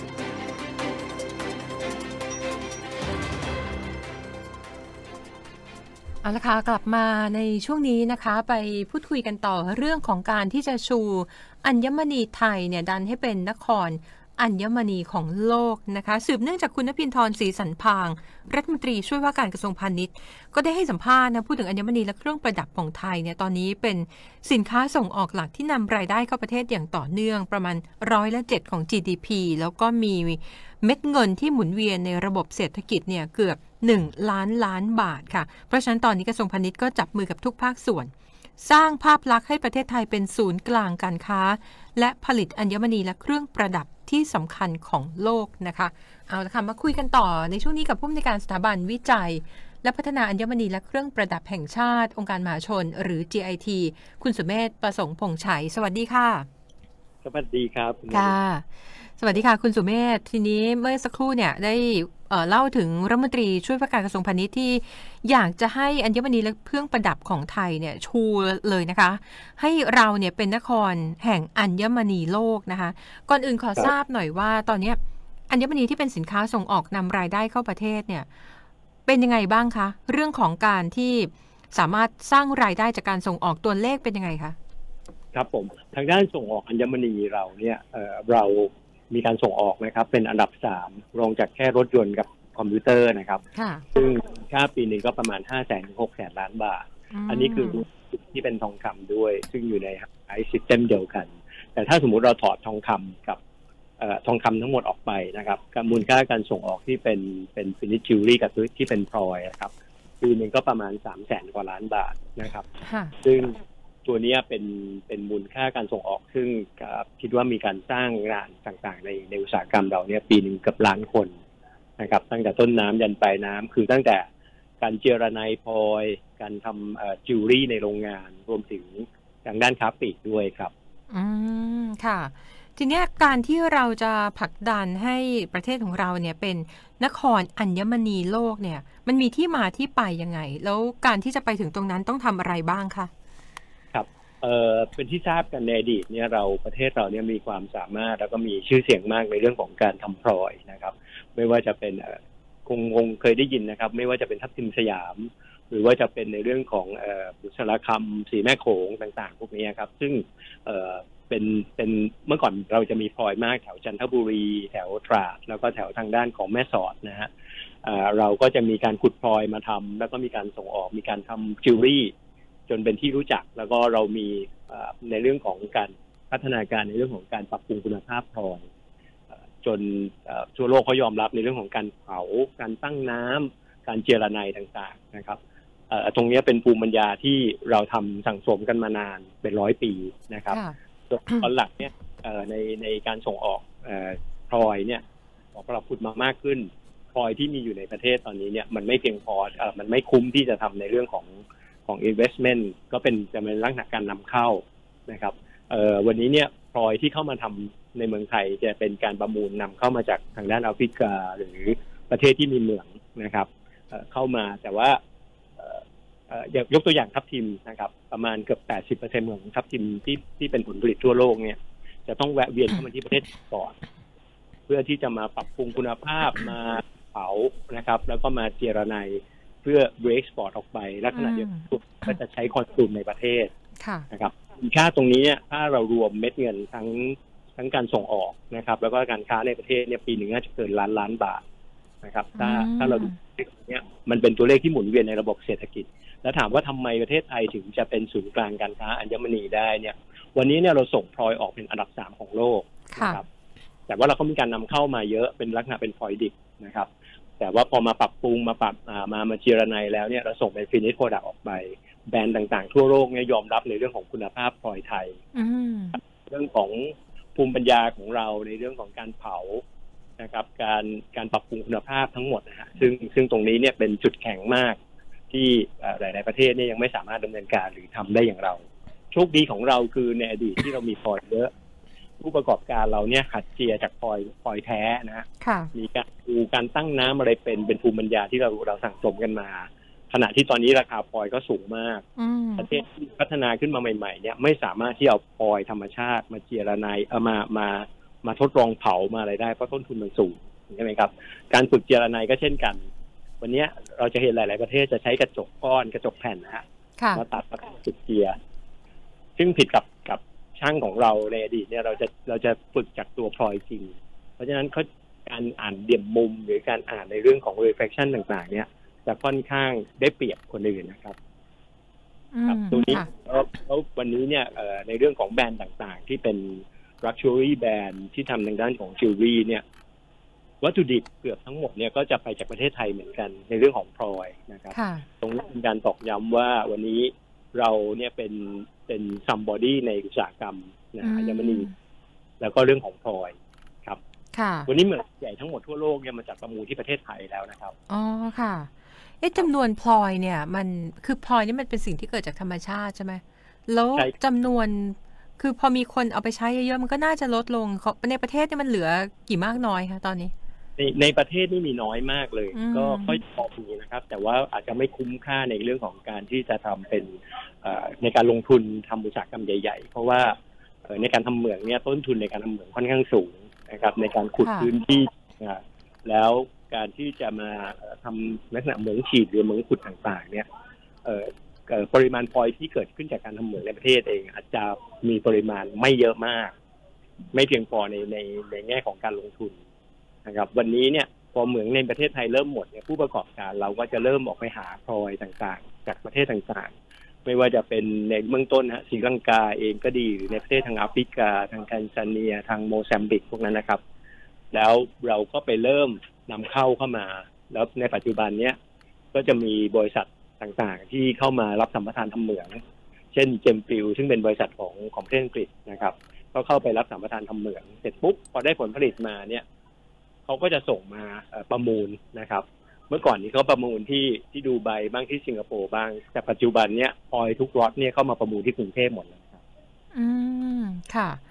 เอาละค่ะกลับมาในช่วงนี้นะคะไปพูดคุยกันต่อเรื่องของการที่จะชูอัญมณีไทยเนี่ยดันให้เป็นนครอัญมณีของโลกนะคะสืบเนื่องจากคุณณภินทรศรีสันพางรัฐมนตรีช่วยว่าการกระทรวงพาณิชย์ก็ได้ให้สัมภาษณ์นะพูดถึงอัญมณีและเครื่องประดับของไทยเนี่ยตอนนี้เป็นสินค้าส่งออกหลักที่นำรายได้เข้าประเทศอย่างต่อเนื่องประมาณร้อยละเจ็ดของ จี ดี พี แล้วก็มีเม็ดเงินที่หมุนเวียนในระบบเศรษฐกิจเนี่ยเกือบหนึ่งล้านล้านบาทค่ะเพราะฉะนั้นตอนนี้กระทรวงพาณิชย์ก็จับมือกับทุกภาคส่วนสร้างภาพลักษณ์ให้ประเทศไทยเป็นศูนย์กลางการค้าและผลิตอัญมณีและเครื่องประดับที่สำคัญของโลกนะคะเอาละค่ะมาคุยกันต่อในช่วงนี้กับผู้อำนวยการสถาบันวิจัยและพัฒนาอัญมณีและเครื่องประดับแห่งชาติองค์การมหาชนหรือ จี ไอ ที คุณสุเมธประสงค์พงษ์ชัยสวัสดีค่ะสวัสดีครับค่ะสวัสดีค่ะคุณสุเมธทีนี้เมื่อสักครู่เนี่ยได้เอ่อเล่าถึงรัฐมนตรีช่วยว่าการกระทรวงพาณิชย์ที่อยากจะให้อัญมณีและเครื่องประดับของไทยเนี่ยชูเลยนะคะให้เราเนี่ยเป็นนครแห่งอัญมณีโลกนะคะก่อนอื่นขอทราบหน่อยว่าตอนนี้อัญมณีที่เป็นสินค้าส่งออกนำรายได้เข้าประเทศเนี่ยเป็นยังไงบ้างคะเรื่องของการที่สามารถสร้างรายได้จากการส่งออกตัวเลขเป็นยังไงคะครับผมทางด้านส่งออกอัญมณีเราเนี่ยเอ่อเรามีการส่งออกนะครับเป็นอันดับสามรองจากแค่รถยนต์กับคอมพิวเตอร์นะครับซึ่งค่าปีนึงก็ประมาณ ห้าแสน ถึง หกแสน ล้านบาท อ, อันนี้คือที่เป็นทองคำด้วยซึ่งอยู่ในไอซิสเต็มเดียวกันแต่ถ้าสมมุติเราถอดทองคำกับเอ่อทองคำทั้งหมดออกไปนะครับมูลค่าการส่งออกที่เป็นเป็นฟินิชจิวเวลรี่กับที่เป็นพลอยนะครับปีนึงก็ประมาณ สามแสน กว่าล้านบาทนะครับซึ่งตัวนี้เป็นเป็นมูลค่าการส่งออกซึ่งคิดว่ามีการสร้างงานต่างๆในในอุตสาหกรรมเราเนี่ยปีนึงเกือบล้านคนนะครับตั้งแต่ต้นน้ำยันปลายน้ำคือตั้งแต่การเจรไนพลอยการทำเอ่อจิวเวลรี่ในโรงงานรวมถึงทางด้านค้าปลีกด้วยครับอืมค่ะทีนี้การที่เราจะผลักดันให้ประเทศของเราเนี่ยเป็นนครอัญมณีโลกเนี่ยมันมีที่มาที่ไปยังไงแล้วการที่จะไปถึงตรงนั้นต้องทำอะไรบ้างคะครับเอ่อเป็นที่ทราบกันในอดีตเนี่ยเราประเทศเราเนี่ยมีความสามารถแล้วก็มีชื่อเสียงมากในเรื่องของการทำพลอยนะครับไม่ว่าจะเป็นคงคงเคยได้ยินนะครับไม่ว่าจะเป็นทับทิมสยามหรือว่าจะเป็นในเรื่องของเอ่อบุษราคำสีแม่โขงต่างๆพวกนี้ครับซึ่งเอ่อเป็นเป็นเมื่อก่อนเราจะมีพลอยมากแถวจันทบุรีแถวตราดแล้วก็แถวทางด้านของแม่สอดนะฮะเราก็จะมีการขุดพลอยมาทำแล้วก็มีการส่งออกมีการทำจิวเวลรี่จนเป็นที่รู้จักแล้วก็เรามีในเรื่องของการพัฒนาการในเรื่องของการปรับปรุงคุณภาพพลอยจนทั่วโลกเขายอมรับในเรื่องของการเผาการตั้งน้ำการเจรไนต่างๆนะครับตรงนี้เป็นภูมิปัญญาที่เราทำสั่งสมกันมานานเป็นร้อยปีนะครับตอนหลังเนี่ยในในการส่งออกพลอยเนี่ยพอเราพูดมามากขึ้นพลอยที่มีอยู่ในประเทศตอนนี้เนี่ยมันไม่เพียงพอมันไม่คุ้มที่จะทำในเรื่องของของ investment ก็เป็นจะเป็นลักษณะการนำเข้านะครับวันนี้เนี่ยพลอยที่เข้ามาทำในเมืองไทยจะเป็นการประมูลนำเข้ามาจากทางด้านแอฟริกาหรือประเทศที่มีเหมืองนะครับเข้ามาแต่ว่ายกตัวอย่างทับทิมนะครับประมาณเกือบ แปดสิบเปอร์เซ็นต์ ของทับทิมที่ที่เป็นผลผลิตทั่วโลกเนี่ยจะต้องแวะเวียนเข้ามาที่ประเทศก่อนเพื่อที่จะมาปรับปรุงคุณภาพมาเผานะครับแล้วก็มาเจรไนเพื่อเบรกสปอร์ตออกไปลักษณะเดียวกันก็จะใช้คอนซูมในประเทศนะครับค่าตรงนี้เนี่ยถ้าเรารวมเม็ดเงินทั้งทั้งการส่งออกนะครับแล้วก็การค้าในประเทศเนี่ยปีหนึ่งน่าจะเกินล้านล้านบาทนะครับถ้าถ้าเราดูเนี่ยมันเป็นตัวเลขที่หมุนเวียนในระบบเศรษฐกิจแล้วถามว่าทำไมประเทศไทยถึงจะเป็นศูนย์กลางการค้าอัญมณีได้เนี่ยวันนี้เนี่ยเราส่งพลอยออกเป็นอันดับสามของโลกนะครับแต่ว่าเราก็มีการนำเข้ามาเยอะเป็นลักษณะเป็นพลอยดิบนะครับแต่ว่าพอมาปรับปรุงมาปรับมามาเจรไนแล้วเนี่ยเราส่งเป็นฟินิชโปรดักต์ออกไปแบรนด์ต่างๆทั่วโลกเนี่ยยอมรับในเรื่องของคุณภาพพลอยไทยเรื่องของภูมิปัญญาของเราในเรื่องของการเผานะครับการการปรับปรุงคุณภาพทั้งหมดนะฮะซึ่งซึ่งตรงนี้เนี่ยเป็นจุดแข็งมากที่หลายๆประเทศเนี่ยยังไม่สามารถดำเนินการหรือทำได้อย่างเราโชคดีของเราคือในอดีตที่เรามีพลอยเยอะผู้ประกอบการเราเนี่ยขัดเจียจากพลอยพลอยแท้นะมีการดูการตั้งน้ำอะไรเป็นเป็นภูมิปัญญาที่เราเราสั่งสมกันมาขณะที่ตอนนี้ราคาพลอยก็สูงมากประเทศที่พัฒนาขึ้นมาใหม่ๆเนี่ยไม่สามารถที่เอาพลอยธรรมชาติมาเจรไนเอามามามาทดลองเผามาอะไรได้เพราะต้นทุนมันสูงใช่ไหมครับการฝึกเจรไนก็เช่นกันวันนี้เราจะเห็นหลายๆประเทศจะใช้กระจกก้อนกระจกแผ่นนะฮะมาตัดมาฝึกเจียซึ่งผิดกับกับช่างของเราในอดีตเนี่ยเราจะเราจะฝึกจากตัวพลอยจริงเพราะฉะนั้นเขาการอ่านเดี่ยมมุมหรือการอ่านในเรื่องของ reflection ต่างๆเนี่ยจะค่อนข้างได้เปรียบคนอื่นนะครับครับตรงนี้แล้ววันนี้เนี่ยในเรื่องของแบรนด์ต่างๆที่เป็น luxury แบรนด์ที่ทำทางด้านของ jewelry เนี่ยวัตถุดิบเกือบทั้งหมดเนี่ยก็จะไปจากประเทศไทยเหมือนกันในเรื่องของพลอยนะครับตรงนี้เป็นการตอกย้ำว่าวันนี้เราเนี่ยเป็นเป็นซัมบอดี้ในอุตสาหกรรมนะอัญมณีแล้วก็เรื่องของพลอยครับวันนี้เหมือนใหญ่ทั้งหมดทั่วโลกเนี่ยมาจัดประมูลที่ประเทศไทยแล้วนะครับอ๋อค่ะเอ๊ะจำนวนพลอยเนี่ยมันคือพลอยนี่มันเป็นสิ่งที่เกิดจากธรรมชาติใช่ไหมแล้วจำนวนคือพอมีคนเอาไปใช้เยอะๆมันก็น่าจะลดลงในประเทศนี่มันเหลือกี่มากน้อยคะตอนนี้ในในประเทศนี่มีน้อยมากเลยก็ค่อยพอมีนะครับแต่ว่าอาจจะไม่คุ้มค่าในเรื่องของการที่จะทำเป็นในการลงทุนทำอุตสาหกรรมใหญ่ๆเพราะว่าในการทำเหมืองเนี่ยต้นทุนในการทำเหมืองค่อนข้างสูงนะครับในการขุดพื้นที่แล้วการที่จะมาทำลักษณะเหมืองฉีดหรือเหมืองขุดต่างๆเนี่ยปริมาณพลอยที่เกิดขึ้นจากการทำเหมืองในประเทศเองอาจจะมีปริมาณไม่เยอะมากไม่เพียงพอในในในแง่ของการลงทุนนะครับวันนี้เนี่ยพอเหมืองในประเทศไทยเริ่มหมดเนี่ยผู้ประกอบการเราก็จะเริ่มออกไปหาพลอยต่างๆจากประเทศต่างๆไม่ว่าจะเป็นในเบื้องต้นฮะศรีลังกาเองก็ดีหรือในประเทศทางแอฟริกาทางแทนซาเนียทางโมซัมบิกพวกนั้นนะครับแล้วเราก็ไปเริ่มนำเข้าเข้ามาแล้วในปัจจุบันเนี้ยก็จะมีบริษัทต่างๆที่เข้ามารับสัมปทานทำเหมืองเช่นเจมฟิลซึ่งเป็นบริษัทของของประเทศอังกฤษนะครับก็เข้าไปรับสัมปทานทำเหมืองเสร็จปุ๊บพอได้ผลผลิตมาเนี่ยเขาก็จะส่งมาประมูลนะครับเมื่อก่อนนี้เขาประมูลที่ที่ดูไบบ้างที่สิงคโปร์บ้างแต่ปัจจุบันเนี้ยพลอยทุกล็อตเนี่ยเข้ามาประมูลที่กรุงเทพหมดแล้วครับอืมค่ะ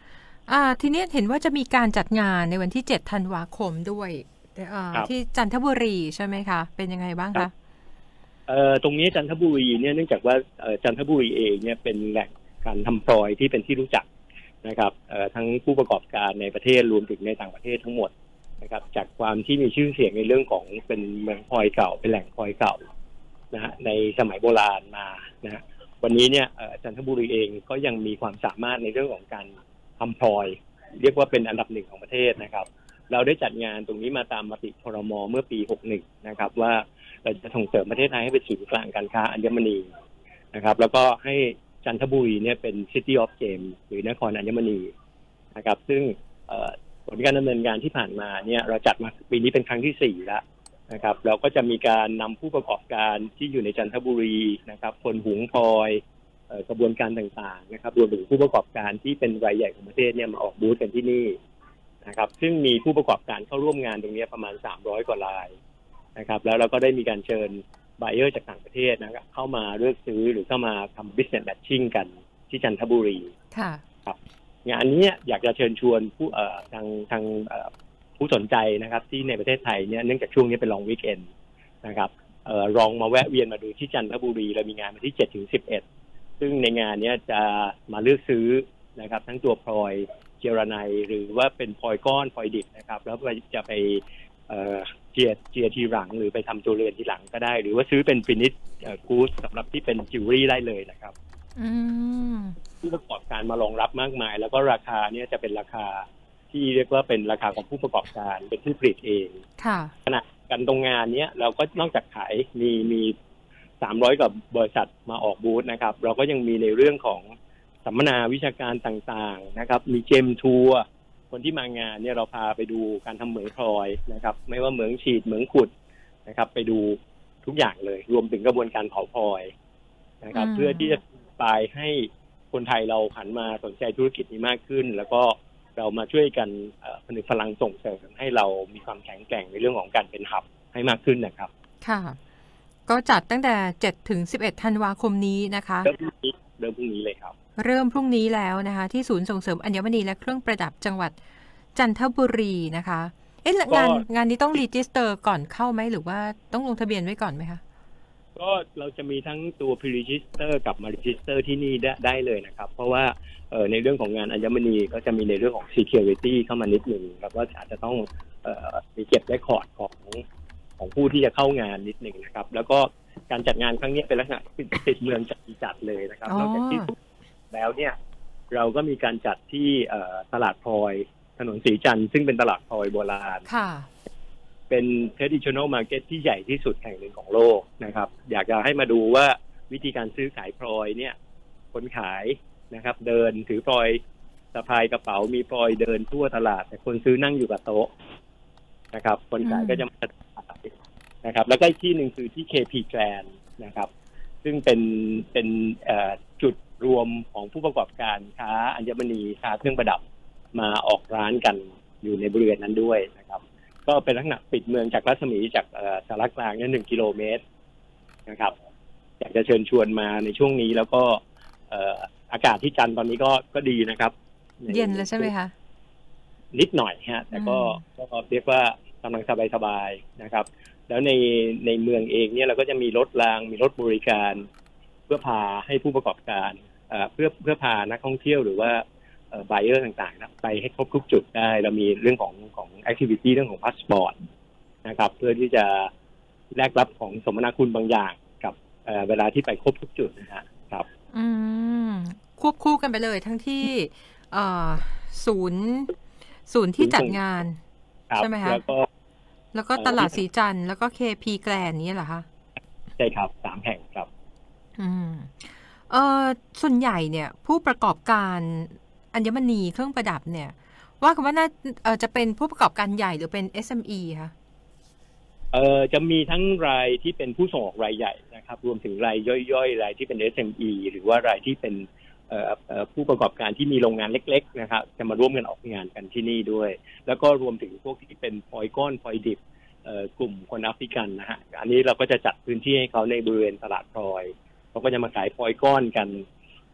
อ่าทีนี้เห็นว่าจะมีการจัดงานในวันที่เจ็ดธันวาคมด้วยที่จันทบุรีใช่ไหมคะเป็นยังไงบ้างคะเอ่อตรงนี้จันทบุรีเนี่ยเนื่องจากว่าจันทบุรีเองเนี่ยเป็นแหล่งการทำพลอยที่เป็นที่รู้จักนะครับเอ่อทั้งผู้ประกอบการในประเทศรวมถึงในต่างประเทศทั้งหมดนะครับจากความที่มีชื่อเสียงในเรื่องของเป็นเมืองพลอยเก่าเป็นแหล่งพลอยเก่านะฮะในสมัยโบราณมานะฮะวันนี้เนี่ยจันทบุรีเองก็ยังมีความสามารถในเรื่องของการทำพลอยเรียกว่าเป็นอันดับหนึ่งของประเทศนะครับเราได้จัดงานตรงนี้มาตามมติครม.เมื่อปีหกสิบเอ็ดนะครับว่าเราจะส่งเสริมประเทศไทยให้เป็นศูนย์กลางการค้าอัญมณีนะครับแล้วก็ให้จันทบุรีเนี่ยเป็น City of Gems หรือนครอัญมณีนะครับซึ่งผลการดำเนินงานที่ผ่านมาเนี่ยเราจัดมาปีนี้เป็นครั้งที่สี่แล้วนะครับเราก็จะมีการนำผู้ประกอบการที่อยู่ในจันทบุรีนะครับคนหุงพลอยกระบวนการต่างๆนะครับรวมถึงผู้ประกอบการที่เป็นรายใหญ่ของประเทศเนี่ยมาออกบูธกันที่นี่นะครับซึ่งมีผู้ประกอบการเข้าร่วมงานตรงนี้ประมาณสามร้อยกว่ารายนะครับแล้วเราก็ได้มีการเชิญไบเออร์จากต่างประเทศนะครับเข้ามาเลือกซื้อหรือเข้ามาทำ business matching กันที่จันทบุรีค่ะครับงานนี้อยากจะเชิญชวนผู้เอ่อทางทางเอ่อผู้สนใจนะครับที่ในประเทศไทยเนี่ยเนื่องจากช่วงนี้เป็น long weekend นะครับเอ่อลองมาแวะเวียนมาดูที่จันทบุรีเรามีงานวันที่เจ็ดถึงสิบเอ็ดซึ่งในงานนี้จะมาเลือกซื้อนะครับทั้งตัวพลอยเจรไนหรือว่าเป็นพลอยก้อนพลอยดิบนะครับแล้วจะไปเอ่อเจียเจียทีหลังหรือไปทำตัวเรือนทีหลังก็ได้หรือว่าซื้อเป็นฟินิชกู๊ดสำหรับที่เป็นจิวเวลรี่ได้เลยนะครับผู้ประกอบการมารองรับมากมายแล้วก็ราคาเนี่ยจะเป็นราคาที่เรียกว่าเป็นราคาของผู้ประกอบการเป็นผู้ผลิตเองขณะกันตรงงานเนี้ยเราก็นอกจากขายมีมีสามร้อยกับบริษัทมาออกบูธนะครับเราก็ยังมีในเรื่องของสัมมนาวิชาการต่างๆนะครับมีเจมทัวร์คนที่มางานเนี่ยเราพาไปดูการทำเหมืองพลอยนะครับไม่ว่าเหมืองฉีดเหมืองขุดนะครับไปดูทุกอย่างเลยรวมถึงกระบวนการเผาพลอยนะครับเพื่อที่จะปลายให้คนไทยเราหันมาสนใจธุรกิจนี้มากขึ้นแล้วก็เรามาช่วยกันผนึกพลังส่งเสริมให้เรามีความแข็งแกร่งในเรื่องของการเป็นหับให้มากขึ้นนะครับค่ะก็จัดตั้งแต่เจ็ดถึงสิบเอ็ดธันวาคมนี้นะคะเริ่มพรุ่งนี้เริ่มพรุ่งนี้เลยครับเริ่มพรุ่งนี้แล้วนะคะที่ศูนย์ส่งเสริมอัญมณีและเครื่องประดับจังหวัดจันทบุรีนะคะเอ๊ะงานงานนี้ต้องรีจิสเตอร์ก่อนเข้าไหมหรือว่าต้องลงทะเบียนไว้ก่อนไหมคะก็เราจะมีทั้งตัว pre-register กับ มา register ที่นี่ได้ได้เลยนะครับเพราะว่าเอ่อในเรื่องของงานอัญมณีก็จะมีในเรื่องของ security เข้ามานิดหนึ่งแล้วก็อาจจะต้องเอ่อมีเก็บเรคคอร์ดของของผู้ที่จะเข้างานนิดหนึ่งนะครับแล้วก็การจัดงานครั้งนี้เป็นลักษณะติดเมืองจัดจัดเลยนะครับนอกจากที่แล้วเนี่ยเราก็มีการจัดที่ตลาดพลอยถนนศรีจันทร์ซึ่งเป็นตลาดพลอยโบราณเป็น traditional market ที่ใหญ่ที่สุดแห่งหนึ่งของโลกนะครับอยากจะให้มาดูว่าวิธีการซื้อขายพลอยเนี่ยคนขายนะครับเดินถือพลอยสะพายกระเป๋ามีพลอยเดินทั่วตลาดแต่คนซื้อนั่งอยู่กับโต๊ะนะครับคนขายก็จะมานะครับแล้วก็อีกที่หนึ่งคือที่ เค พี Grand นะครับซึ่งเป็นเป็นจุดรวมของผู้ประกอบการค้าอัญมณีค้าเครื่องประดับมาออกร้านกันอยู่ในบริเวณนั้นด้วยนะครับก็เป็นลักษณะปิดเมืองจากรัศมีจากสารกลางเนี่ยหนึ่งกิโลเมตรนะครับอยากจะเชิญชวนมาในช่วงนี้แล้วก็อากาศที่จันทร์ตอนนี้ก็ก็ดีนะครับเย็นแล้วใช่ไหมคะนิดหน่อยฮะแต่ก็ก็เรียกว่ากำลังสบายๆนะครับแล้วในในเมืองเองเนี่ยเราก็จะมีรถรางมีรถบริการเพื่อพาให้ผู้ประกอบการเพื่อเพื่อพานักท่องเที่ยวหรือว่าไบเออร์ต่างๆนะไปให้ครบทุกจุดได้เรามีเรื่องของของแอคทิวิตี้เรื่องของพาสปอร์ตนะครับเพื่อที่จะแลกรับของสมนาคุณบางอย่างกับเวลาที่ไปครบทุกจุดนะฮะครับอืมควบคู่กันไปเลยทั้งที่ศูนย์ศูนย์ที่จัดงานใช่ไหมคะแล้วก็แล้วก็ตลาดศรีจันทร์แล้วก็ เค พี แกรนด์นี้เหรอคะใช่ครับสามแห่งครับอืมเอ่อส่วนใหญ่เนี่ยผู้ประกอบการอัญมณีเครื่องประดับเนี่ยว่ากันว่าน่าเอ่อจะเป็นผู้ประกอบการใหญ่หรือเป็น เอส เอ็ม อี คะเอ่อจะมีทั้งรายที่เป็นผู้ส่งออกรายใหญ่นะครับรวมถึงรายย่อยๆรายที่เป็น เอส เอ็ม อี หรือว่ารายที่เป็นเอ่อเอ่อผู้ประกอบการที่มีโรงงานเล็กๆนะครับจะมาร่วมกันออกงานกันที่นี่ด้วยแล้วก็รวมถึงพวกที่เป็นพลอยก้อนพลอยดิบเอ่อกลุ่มคนแอฟริกันนะฮะอันนี้เราก็จะจัดพื้นที่ให้เขาในบริเวณตลาดพลอยเขาก็จะมาขายพลอยก้อนกัน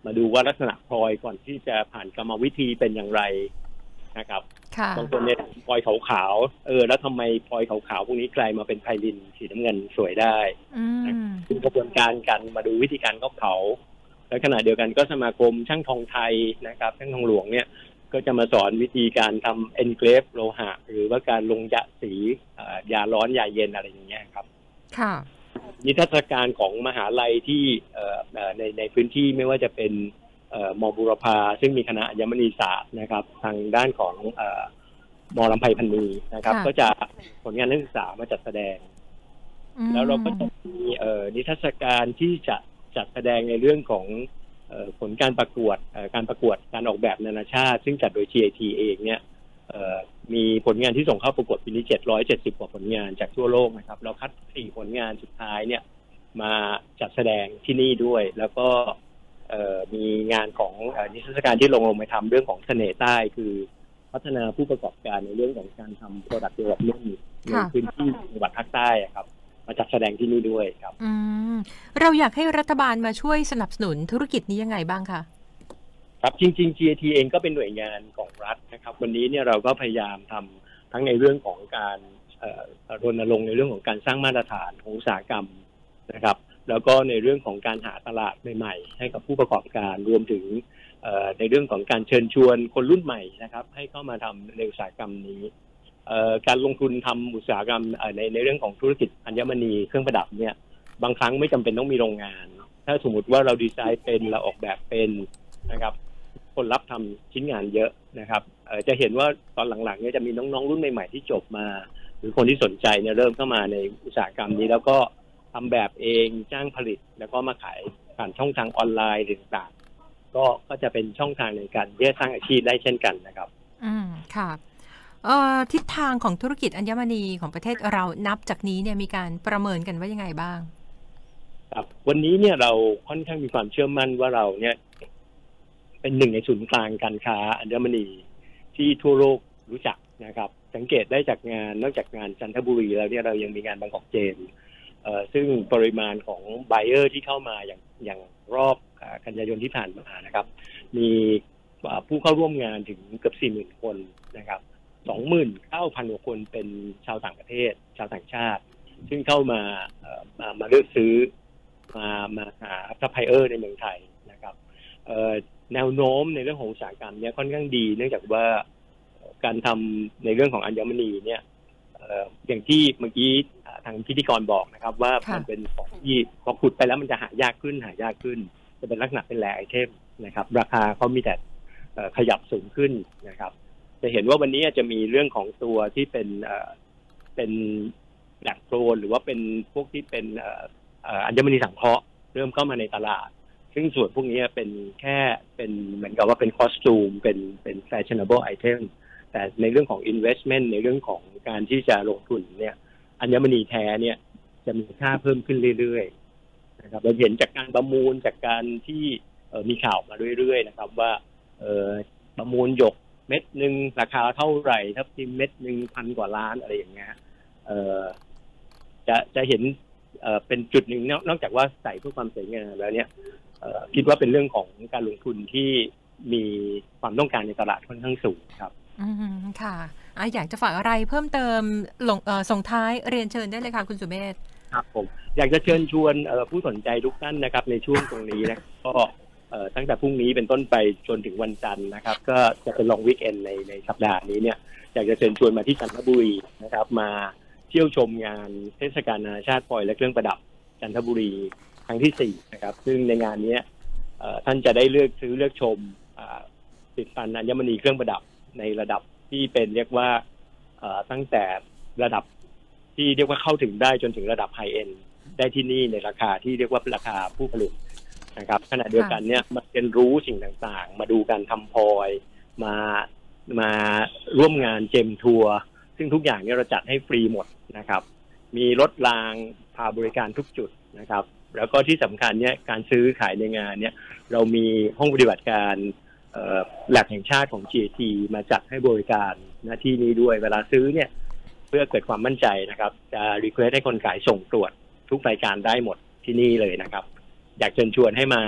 มาดูว่าลักษณะพลอยก่อนที่จะผ่านกรรมวิธีเป็นอย่างไรนะครับบางคนเนี่ยพลอยขาวๆเออแล้วทำไมพลอยขาวๆพวกนี้กลายมาเป็นไพลินสีน้ำเงินสวยได้คือกระบวนการการมาดูวิธีการเขาเผาและขณะเดียวกันก็สมาคมช่างทองไทยนะครับช่างทองหลวงเนี่ยก็จะมาสอนวิธีการทำเอนเกรฟโลหะหรือว่าการลงยาสียาร้อนยาเย็นอะไรอย่างเงี้ยครับค่ะนิทรรศการของมหาลัยที่ในในพื้นที่ไม่ว่าจะเป็นม.บูรพาซึ่งมีคณะอัญมณีศาสตร์นะครับทางด้านของม.ลำไพพรรณีนะครับก็จะผลงานนักศึกษามาจัดแสดงแล้วเราก็จะมีนิทรรศการที่จะจัดแสดงในเรื่องของผลการประกวดการประกวดการออกแบบนานาชาติซึ่งจัดโดย ที ไอ ที เองเนี่ยมีผลงานที่ส่งเข้าประกวดปีนี้เจ็ดร้อยเจ็ดสิบกว่าผลงานจากทั่วโลกนะครับเราคัดสี่ผลงานสุดท้ายเนี่ยมาจัดแสดงที่นี่ด้วยแล้วก็มีงานของนิทรรศการที่ลงลงไปทำเรื่องของเสน่ห์ใต้คือพัฒนาผู้ประกอบการในเรื่องของการทำ product development ในพื้นที่จังหวัดภาคใต้ครับมาจัดแสดงที่นี่ด้วยครับเราอยากให้รัฐบาลมาช่วยสนับสนุนธุรกิจนี้ยังไงบ้างคะครับจริงๆ จี ไอ ที เองก็เป็นหน่วยงานของรัฐนะครับวันนี้เนี่ยเราก็พยายามทำทั้งในเรื่องของการรณรงค์ในเรื่องของการสร้างมาตรฐานของอุตสาหกรรมนะครับแล้วก็ในเรื่องของการหาตลาดใหม่ๆให้กับผู้ประกอบการรวมถึงในเรื่องของการเชิญชวนคนรุ่นใหม่นะครับให้เข้ามาทำในอุตสาหกรรมนี้การลงทุนทำอุตสาหกรรมในในเรื่องของธุรกิจอัญมณีเครื่องประดับเนี่ยบางครั้งไม่จำเป็นต้องมีโรงงานถ้าสมมติว่าเราดีไซน์เป็นเราออกแบบเป็นนะครับคนรับทำชิ้นงานเยอะนะครับจะเห็นว่าตอนหลังๆเนี่ยจะมีน้องๆรุ่นใหม่ๆที่จบมาหรือคนที่สนใจเนี่ยเริ่มเข้ามาในอุตสาหกรรมนี้แล้วก็ทำแบบเองจ้างผลิตแล้วก็มาขายผ่านช่องทางออนไลน์ต่างๆก็ก็จะเป็นช่องทางในการที่จะสร้างอาชีพได้เช่นกันนะครับอืมค่ะเอ่อทิศทางของธุรกิจอัญมณีของประเทศเรานับจากนี้เนี่ยมีการประเมินกันว่ายังไงบ้างครับวันนี้เนี่ยเราค่อนข้างมีความเชื่อมั่นว่าเราเนี่ยเป็นหนึ่งในศูนย์กลางการค้าอัญมณีที่ทั่วโลกรู้จักนะครับสังเกตได้จากงานนอกจากงานจันทบุรีแล้วเนี่ยเรายังมีงานบางกอกเจมเอ่อซึ่งปริมาณของไบเออร์ที่เข้ามาอย่างอย่างรอบกันยายนที่ผ่านมานะครับมีผู้เข้าร่วมงานถึงเกือบ สี่หมื่น คนนะครับ สองหมื่นเก้าพัน กว่าคนเป็นชาวต่างประเทศชาวต่างชาติซึ่งเข้ามาเอ่อมามาเลือกซื้อมามาหาซัพพลายเออร์ในเมืองไทยนะครับเอ่อแนวโน้มในเรื่องของอุตสาหกรรมเนี่ยค่อนข้างดีเนื่องจากว่าการทำในเรื่องของอัญมณีเนี่ยอย่างที่เมื่อกี้ทางพิธีกรบอกนะครับว่ามันเป็นของที่พอขุดไปแล้วมันจะหายากขึ้นหายากขึ้นจะเป็นลักษณะเป็นแรไอเทมนะครับราคาเขามีแต่ขยับสูงขึ้นนะครับจะเห็นว่าวันนี้จะมีเรื่องของตัวที่เป็นเป็นแหลกโครนหรือว่าเป็นพวกที่เป็นอัญมณีสังเคราะห์เริ่มเข้ามาในตลาดซึ่งส่วนพวกนี้เป็นแค่เป็นเหมือนกับว่าเป็นคอสตูมเป็นเป็น fashionable item แต่ในเรื่องของ investment ในเรื่องของการที่จะลงทุนเนี่ยอัญมณีแท้เนี่ยจะมีค่าเพิ่มขึ้นเรื่อยๆนะครับเราเห็นจากการประมูลจากการที่มีข่าวมาเรื่อยๆนะครับว่าประมูลหยกเม็ดหนึ่งราคาเท่าไหร่ถ้าพิมพ์เม็ดหนึ่งพันกว่าล้านอะไรอย่างเงี้ยจะจะเห็นเป็นจุดหนึ่งนอกจากว่าใส่เพื่อความสวยงามแล้วเนี่ยคิดว่าเป็นเรื่องของการลงทุนที่มีความต้องการในตลาดค่อนข้างสูงครับอืมค่ะอ่ะอยากจะฝากอะไรเพิ่มเติมลงเอ่อส่งท้ายเรียนเชิญได้เลยค่ะคุณสุเมธครับผมอยากจะเชิญชวนผู้สนใจทุกท่านนะครับในช่วงตรงนี้นะก็ตั้งแต่พรุ่งนี้เป็นต้นไปจนถึงวันจันทร์นะครับก็จะเป็นลองวีคเอนด์ในในสัปดาห์นี้เนี่ยอยากจะเชิญชวนมาที่จันทบุรีนะครับมาเที่ยวชมงานเทศกาลนานาชาติพลอยและเครื่องประดับจันทบุรีครั้งที่สี่นะครับซึ่งในงานนี้ท่านจะได้เลือกซื้อเลือกชมติดฟันอัญมณีเครื่องประดับในระดับที่เป็นเรียกว่าตั้งแต่ระดับที่เรียกว่าเข้าถึงได้จนถึงระดับไฮเอ็นด์ได้ที่นี่ในราคาที่เรียกว่าราคาผู้ผลิตนะครับขณะเดียวกันเนี่ยมาเรียนรู้สิ่งต่างๆมาดูการทำพลอยมามาร่วมงานเจมทัวร์ซึ่งทุกอย่างเนี่ยเราจัดให้ฟรีหมดนะครับมีรถรางพาบริการทุกจุดนะครับแล้วก็ที่สำคัญเนี่ยการซื้อขายในงานเนี่ยเรามีห้องปฏิบัติการแลบแห่งชาติของ จี ไอ ที มาจัดให้บริการหน้าที่นี้ด้วยเวลาซื้อเนี่ยเพื่อเกิดความมั่นใจนะครับจะรีเควสให้คนขายส่งตรวจทุกรายการได้หมดที่นี่เลยนะครับอยากเชิญชวนให้มา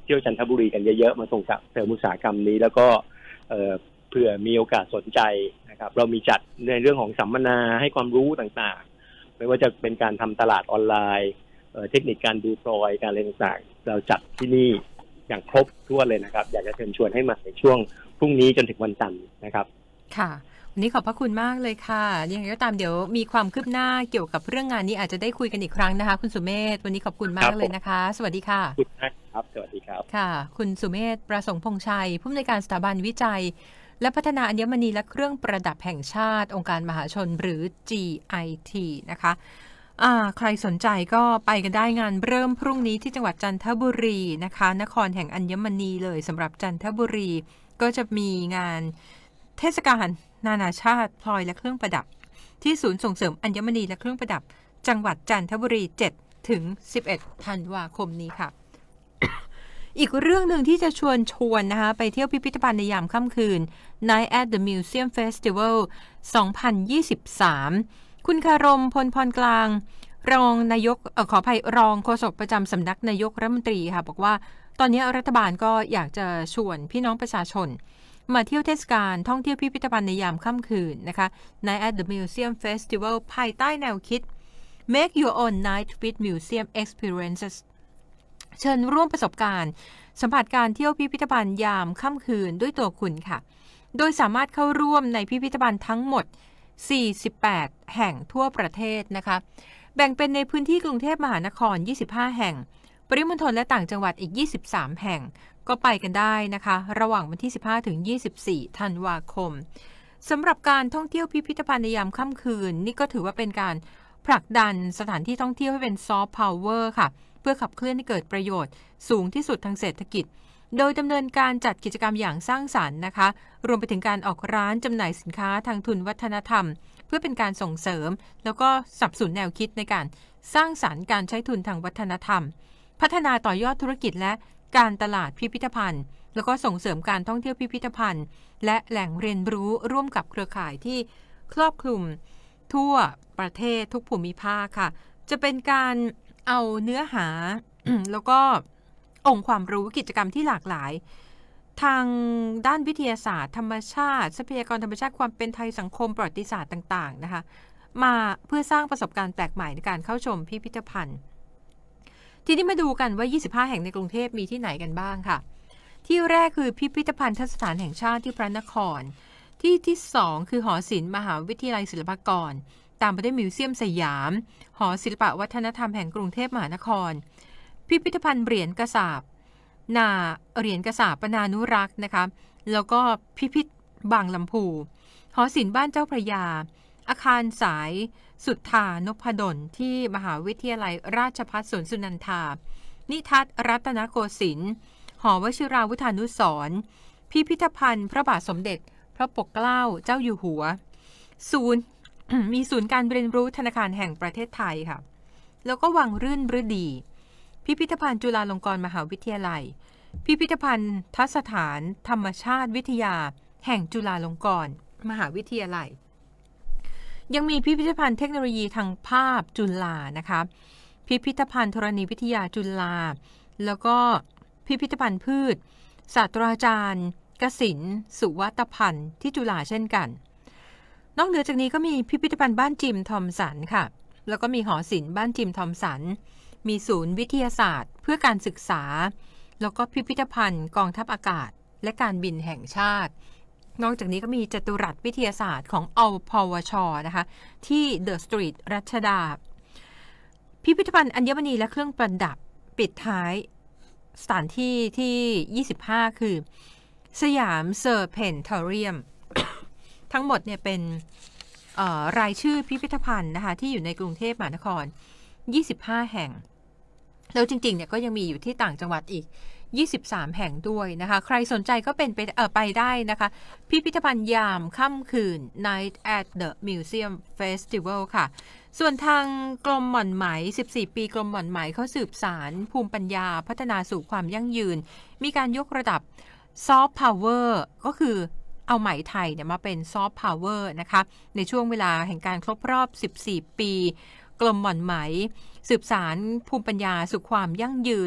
เที่ยวจันทบุรีกันเยอะๆมาส่งเสริมอุตสาหกรรมนี้แล้วก็เผื่อมีโอกาสสนใจนะครับเรามีจัดในเรื่องของสัมมนาให้ความรู้ต่างๆไม่ว่าจะเป็นการทำตลาดออนไลน์เทคนิคการดูโปรยการอะไรต่างๆเราจัดที่นี่อย่างครบถ้วนเลยนะครับอยากจะเชิญชวนให้มาในช่วงพรุ่งนี้จนถึงวันจันทร์นะครับค่ะวันนี้ขอบพระคุณมากเลยค่ะยังไงก็ตามเดี๋ยวมีความคืบหน้าเกี่ยวกับเรื่องงานนี้อาจจะได้คุยกันอีกครั้งนะคะคุณสุเมธวันนี้ขอบคุณมากเลยนะคะสวัสดีค่ะขอบคุณครับสวัสดีครับค่ะคุณสุเมธประสงค์พงษ์ชัยผู้อำนวยการสถาบันวิจัยและพัฒนาอัญมณีและเครื่องประดับแห่งชาติองค์การมหาชนหรือ จี ไอ ที นะคะอ่าใครสนใจก็ไปกันได้งานเริ่มพรุ่งนี้ที่จังหวัดจันทบุรีนะคะนครแห่งอัญมณีเลยสำหรับจันทบุรีก็จะมีงานเทศกาลนานาชาติพลอยและเครื่องประดับที่ศูนย์ส่งเสริมอัญมณีและเครื่องประดับจังหวัดจันทบุรี เจ็ดถึงสิบเอ็ด ธันวาคมนี้ค่ะ อีกเรื่องหนึ่งที่จะชวนชวนนะคะไปเที่ยวพิพิธภัณฑ์ในยามค่ำคืน Night at the Museum Festival สองพันยี่สิบสามคุณคารมพลพรกลางรองนายกเอ่อขออภัยรองโฆษกประจำสำนักนายกรัฐมนตรีค่ะบอกว่าตอนนี้รัฐบาลก็อยากจะชวนพี่น้องประชาชนมาเที่ยวเทศกาลท่องเที่ยวพิพิธภัณฑ์ในยามค่ำคืนนะคะ Night at the Museum Festival ภายใต้แนวคิด Make your own night with museum experiences เชิญร่วมประสบการณ์สัมผัสการเที่ยวพิพิธภัณฑ์ยามค่ำคืนด้วยตัวคุณค่ะโดยสามารถเข้าร่วมในพิพิธภัณฑ์ทั้งหมดสี่สิบแปดแห่งทั่วประเทศนะคะแบ่งเป็นในพื้นที่กรุงเทพมหานครยี่สิบห้าแห่งปริมณฑลและต่างจังหวัดอีกยี่สิบสามแห่งก็ไปกันได้นะคะระหว่างวันที่สิบห้าถึงยี่สิบสี่ธันวาคมสำหรับการท่องเที่ยวพิพิธภัณฑ์ในยามค่ำคืนนี่ก็ถือว่าเป็นการผลักดันสถานที่ท่องเที่ยวให้เป็นซอฟต์พาวเวอร์ค่ะเพื่อขับเคลื่อนให้เกิดประโยชน์สูงที่สุดทางเศรษฐกิจโดยดำเนินการจัดกิจกรรมอย่างสร้างสรรค์นะคะรวมไปถึงการออกร้านจำหน่ายสินค้าทางทุนวัฒนธรรมเพื่อเป็นการส่งเสริมแล้วก็สนับสนุนแนวคิดในการสร้างสรรค์การใช้ทุนทางวัฒนธรรมพัฒนาต่อยอดธุรกิจและการตลาดพิพิธภัณฑ์แล้วก็ส่งเสริมการท่องเที่ยวพิพิธภัณฑ์และแหล่งเรียนรู้ร่วมกับเครือข่ายที่ครอบคลุมทั่วประเทศทุกภูมิภาคค่ะจะเป็นการเอาเนื้อหา แล้วก็องค์ความรู้กิจกรรมที่หลากหลายทางด้านวิทยาศาสตร์ธรรมชาติทรัพยากรธรรมชาติความเป็นไทยสังคมประวัติศาสตร์ต่างๆนะคะมาเพื่อสร้างประสบการณ์แปลกใหม่ในการเข้าชมพิพิธภัณฑ์ทีนี้มาดูกันว่ายี่สิบห้าแห่งในกรุงเทพมีที่ไหนกันบ้างค่ะที่แรกคือพิพิธภัณฑสถานแห่งชาติที่พระนครที่ที่สองคือหอศิลป์มหาวิทยาลัยศิลปากรตามไปด้วยมิวเซียมสยามหอศิลปวัฒนธรรมแห่งกรุงเทพมหานครพิพิธภัณฑ์เหรียญกระสาบนาเหรียญกระสาบปนานุรักษ์นะคะแล้วก็พิพิธบางลำพูหอศิลป์บ้านเจ้าพระยาอาคารสายสุทธานพดลที่มหาวิทยาลัยราชภัฏสวนสุนันทานิทัศน์รัตนโกสินทร์หอวชิราวุธานุสรณ์พิพิธภัณฑ์พระบาทสมเด็จพระปกเกล้าเจ้าอยู่หัวศูนย์ มีศูนย์การเรียนรู้ธนาคารแห่งประเทศไทยค่ะแล้วก็วังรื่นฤดีพิพิธภัณฑ์จุฬาลงกรณ์มหาวิทยาลัยพิพิธภัณฑ์ทัศสถานธรรมชาติวิทยาแห่งจุฬาลงกรณ์มหาวิทยาลัยยังมีพิพิธภัณฑ์เทคโนโลยีทางภาพจุฬานะคะพิพิธภัณฑ์ธรณีวิทยาจุฬาแล้วก็พิพิธภัณฑ์พืชศาสตราจารย์กสินสุวัตพันธ์ที่จุฬาเช่นกันนอกเหนือจากนี้ก็มีพิพิธภัณฑ์บ้านจิมทอมสันค่ะแล้วก็มีหอศิลป์บ้านจิมทอมสันมีศูนย์วิทยาศาสตร์เพื่อการศึกษาแล้วก็พิพิธภัณฑ์กองทัพอากาศและการบินแห่งชาตินอกจากนี้ก็มีจัตุรัสวิทยาศาสตร์ของอพวชนะคะที่เดอะสตรีทรัชดาพิพิธภัณฑ์อัญมณีและเครื่องประดับปิดท้ายสถานที่ที่ยี่สิบห้าคือสยามเซอร์เพนทอเรียม ทั้งหมดเนี่ยเป็นรายชื่อพิพิธภัณฑ์นะคะที่อยู่ในกรุงเทพมหานครยี่สิบห้าแห่งแล้วจริงๆเนี่ยก็ยังมีอยู่ที่ต่างจังหวัดอีกยี่สิบสามแห่งด้วยนะคะใครสนใจก็เป็นไปเอ่อไปได้นะคะพิพิธภัณฑ์ยามค่ำคืน Night at the Museum Festival ค่ะส่วนทางกรมหม่อนไหมสิบสี่ปีกรมหม่อนไหมเขาสืบสารภูมิปัญญาพัฒนาสู่ความยั่งยืนมีการยกระดับซอฟต์พาวเวอร์ก็คือเอาไหมไทยเนี่ยมาเป็นซอฟต์พาวเวอร์นะคะในช่วงเวลาแห่งการครบรอบสิบสี่ปีกรมหม่อนไหมสืบสารภูมิปัญญาสู่ความยั่งยืน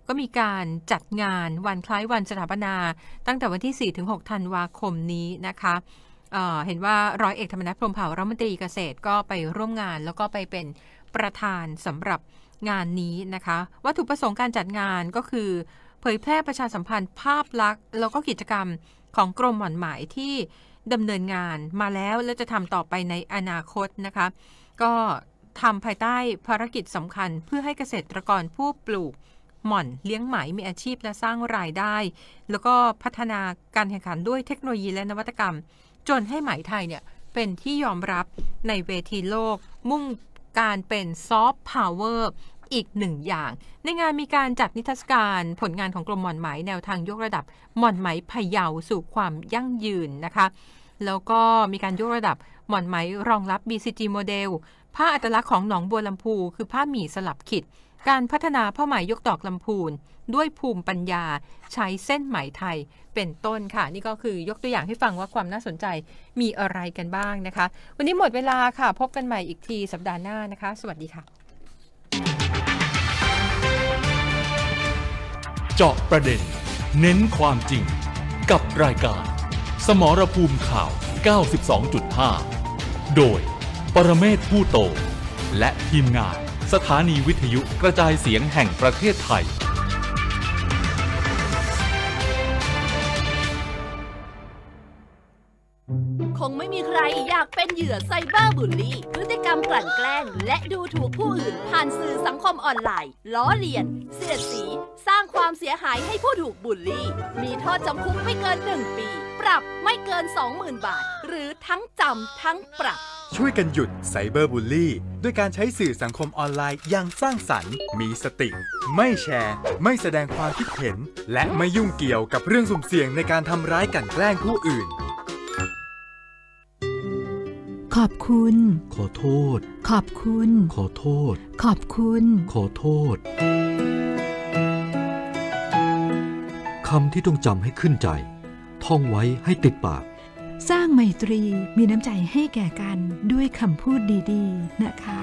ก็มีการจัดงานวันคล้ายวันสถาปนาตั้งแต่วันที่ สี่ถึงหก ธันวาคมนี้นะคะเอ่อเห็นว่าร้อยเอกธรรมนัส พรหมเผ่ารัฐมนตรีเกษตรก็ไปร่วมงานแล้วก็ไปเป็นประธานสำหรับงานนี้นะคะวัตถุประสงค์การจัดงานก็คือเผยแพร่ประชาสัมพันธ์ภาพลักษณ์แล้วก็กิจกรรมของกรมหม่อนไหมที่ดำเนินงานมาแล้วและจะทำต่อไปในอนาคตนะคะก็ทำภายใต้ภารกิจสำคัญเพื่อให้เกษตรกรผู้ปลูกหม่อนเลี้ยงไหมมีอาชีพและสร้างรายได้แล้วก็พัฒนาการแข่งขันด้วยเทคโนโลยีและนวัตกรรมจนให้ไหมไทยเนี่ยเป็นที่ยอมรับในเวทีโลกมุ่งการเป็นซอฟต์พาวเวอร์อีกหนึ่งอย่างในงานมีการจัดนิทรรศการผลงานของกรมหม่อนไหมแนวทางยกระดับหม่อนไหมพะเยาสู่ความยั่งยืนนะคะแล้วก็มีการยกระดับหม่อนไหมรองรับ บี ซี จี โมเดลผ้าอัตลักษณ์ของหนองบัวลำพูคือผ้าหมี่สลับขิดการพัฒนาผ้าไหมยกดอกลำพูนด้วยภูมิปัญญาใช้เส้นไหมไทยเป็นต้นค่ะนี่ก็คือยกตัวอย่างให้ฟังว่าความน่าสนใจมีอะไรกันบ้างนะคะวันนี้หมดเวลาค่ะพบกันใหม่อีกทีสัปดาห์หน้านะคะสวัสดีค่ะเจาะประเด็นเน้นความจริงกับรายการสมรภูมิข่าว เก้าสิบสองจุดห้า โดยปรเมศผู้โตและทีมงานสถานีวิทยุกระจายเสียงแห่งประเทศไทยคงไม่มีใครอยากเป็นเหยื่อไซเบอร์บูลลี่พฤติกรรมกลั่นแกล้งและดูถูกผู้อื่นผ่านสื่อสังคมออนไลน์ล้อเลียนเสียดสีสร้างความเสียหายให้ผู้ถูกบูลลี่มีโทษจำคุกไม่เกินหนึ่งปีปรับไม่เกิน สองหมื่น บาทหรือทั้งจำทั้งปรับช่วยกันหยุดไซเบอร์บูลลี่ด้วยการใช้สื่อสังคมออนไลน์อย่างสร้างสรรค์มีสติไม่แชร์ไม่แสดงความคิดเห็นและไม่ยุ่งเกี่ยวกับเรื่องสุ่มเสี่ยงในการทำร้ายกลั่นแกล้งผู้อื่นขอบคุณขอโทษขอบคุณขอโทษขอบคุณขอโทษคำที่ต้องจำให้ขึ้นใจท่องไว้ให้ติดปากสร้างไมตรีมีน้ำใจให้แก่กันด้วยคำพูดดีๆนะคะ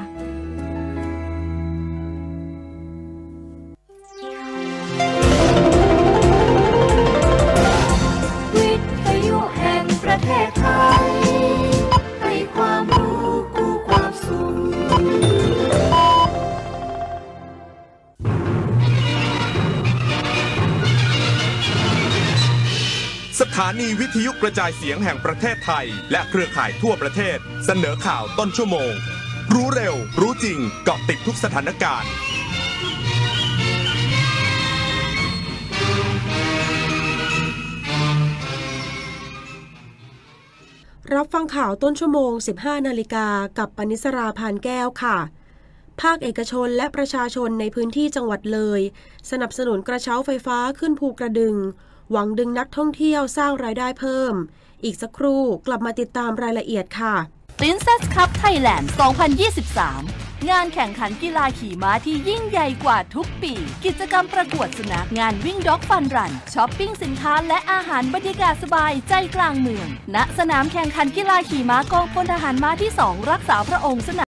วิทยุแห่งประเทศไทยให้ความรู้กู้ความสุขสถานีวิทยุกระจายเสียงแห่งประเทศไทยและเครือข่ายทั่วประเทศเสนอข่าวต้นชั่วโมงรู้เร็วรู้จริงเกาะติดทุกสถานการณ์รับฟังข่าวต้นชั่วโมง สิบห้า นาฬิกากับปณิสราพานแก้วค่ะภาคเอกชนและประชาชนในพื้นที่จังหวัดเลยสนับสนุนกระเช้าไฟฟ้าขึ้นภูกระดึงหวังดึงนักท่องเที่ยวสร้างรายได้เพิ่มอีกสักครู่กลับมาติดตามรายละเอียดค่ะ Princess Cup Thailand สองพันยี่สิบสาม งานแข่งขันกีฬาขี่ม้าที่ยิ่งใหญ่กว่าทุกปีกิจกรรมประกวดสุนัขงานวิ่งด็อกฟันรันช้อปปิ้งสินค้าและอาหารบรรยากาศสบายใจกลางเมืองณสนามแข่งขันกีฬาขี่ม้ากองพลทหารม้าที่สองรักษาพระองค์สนาม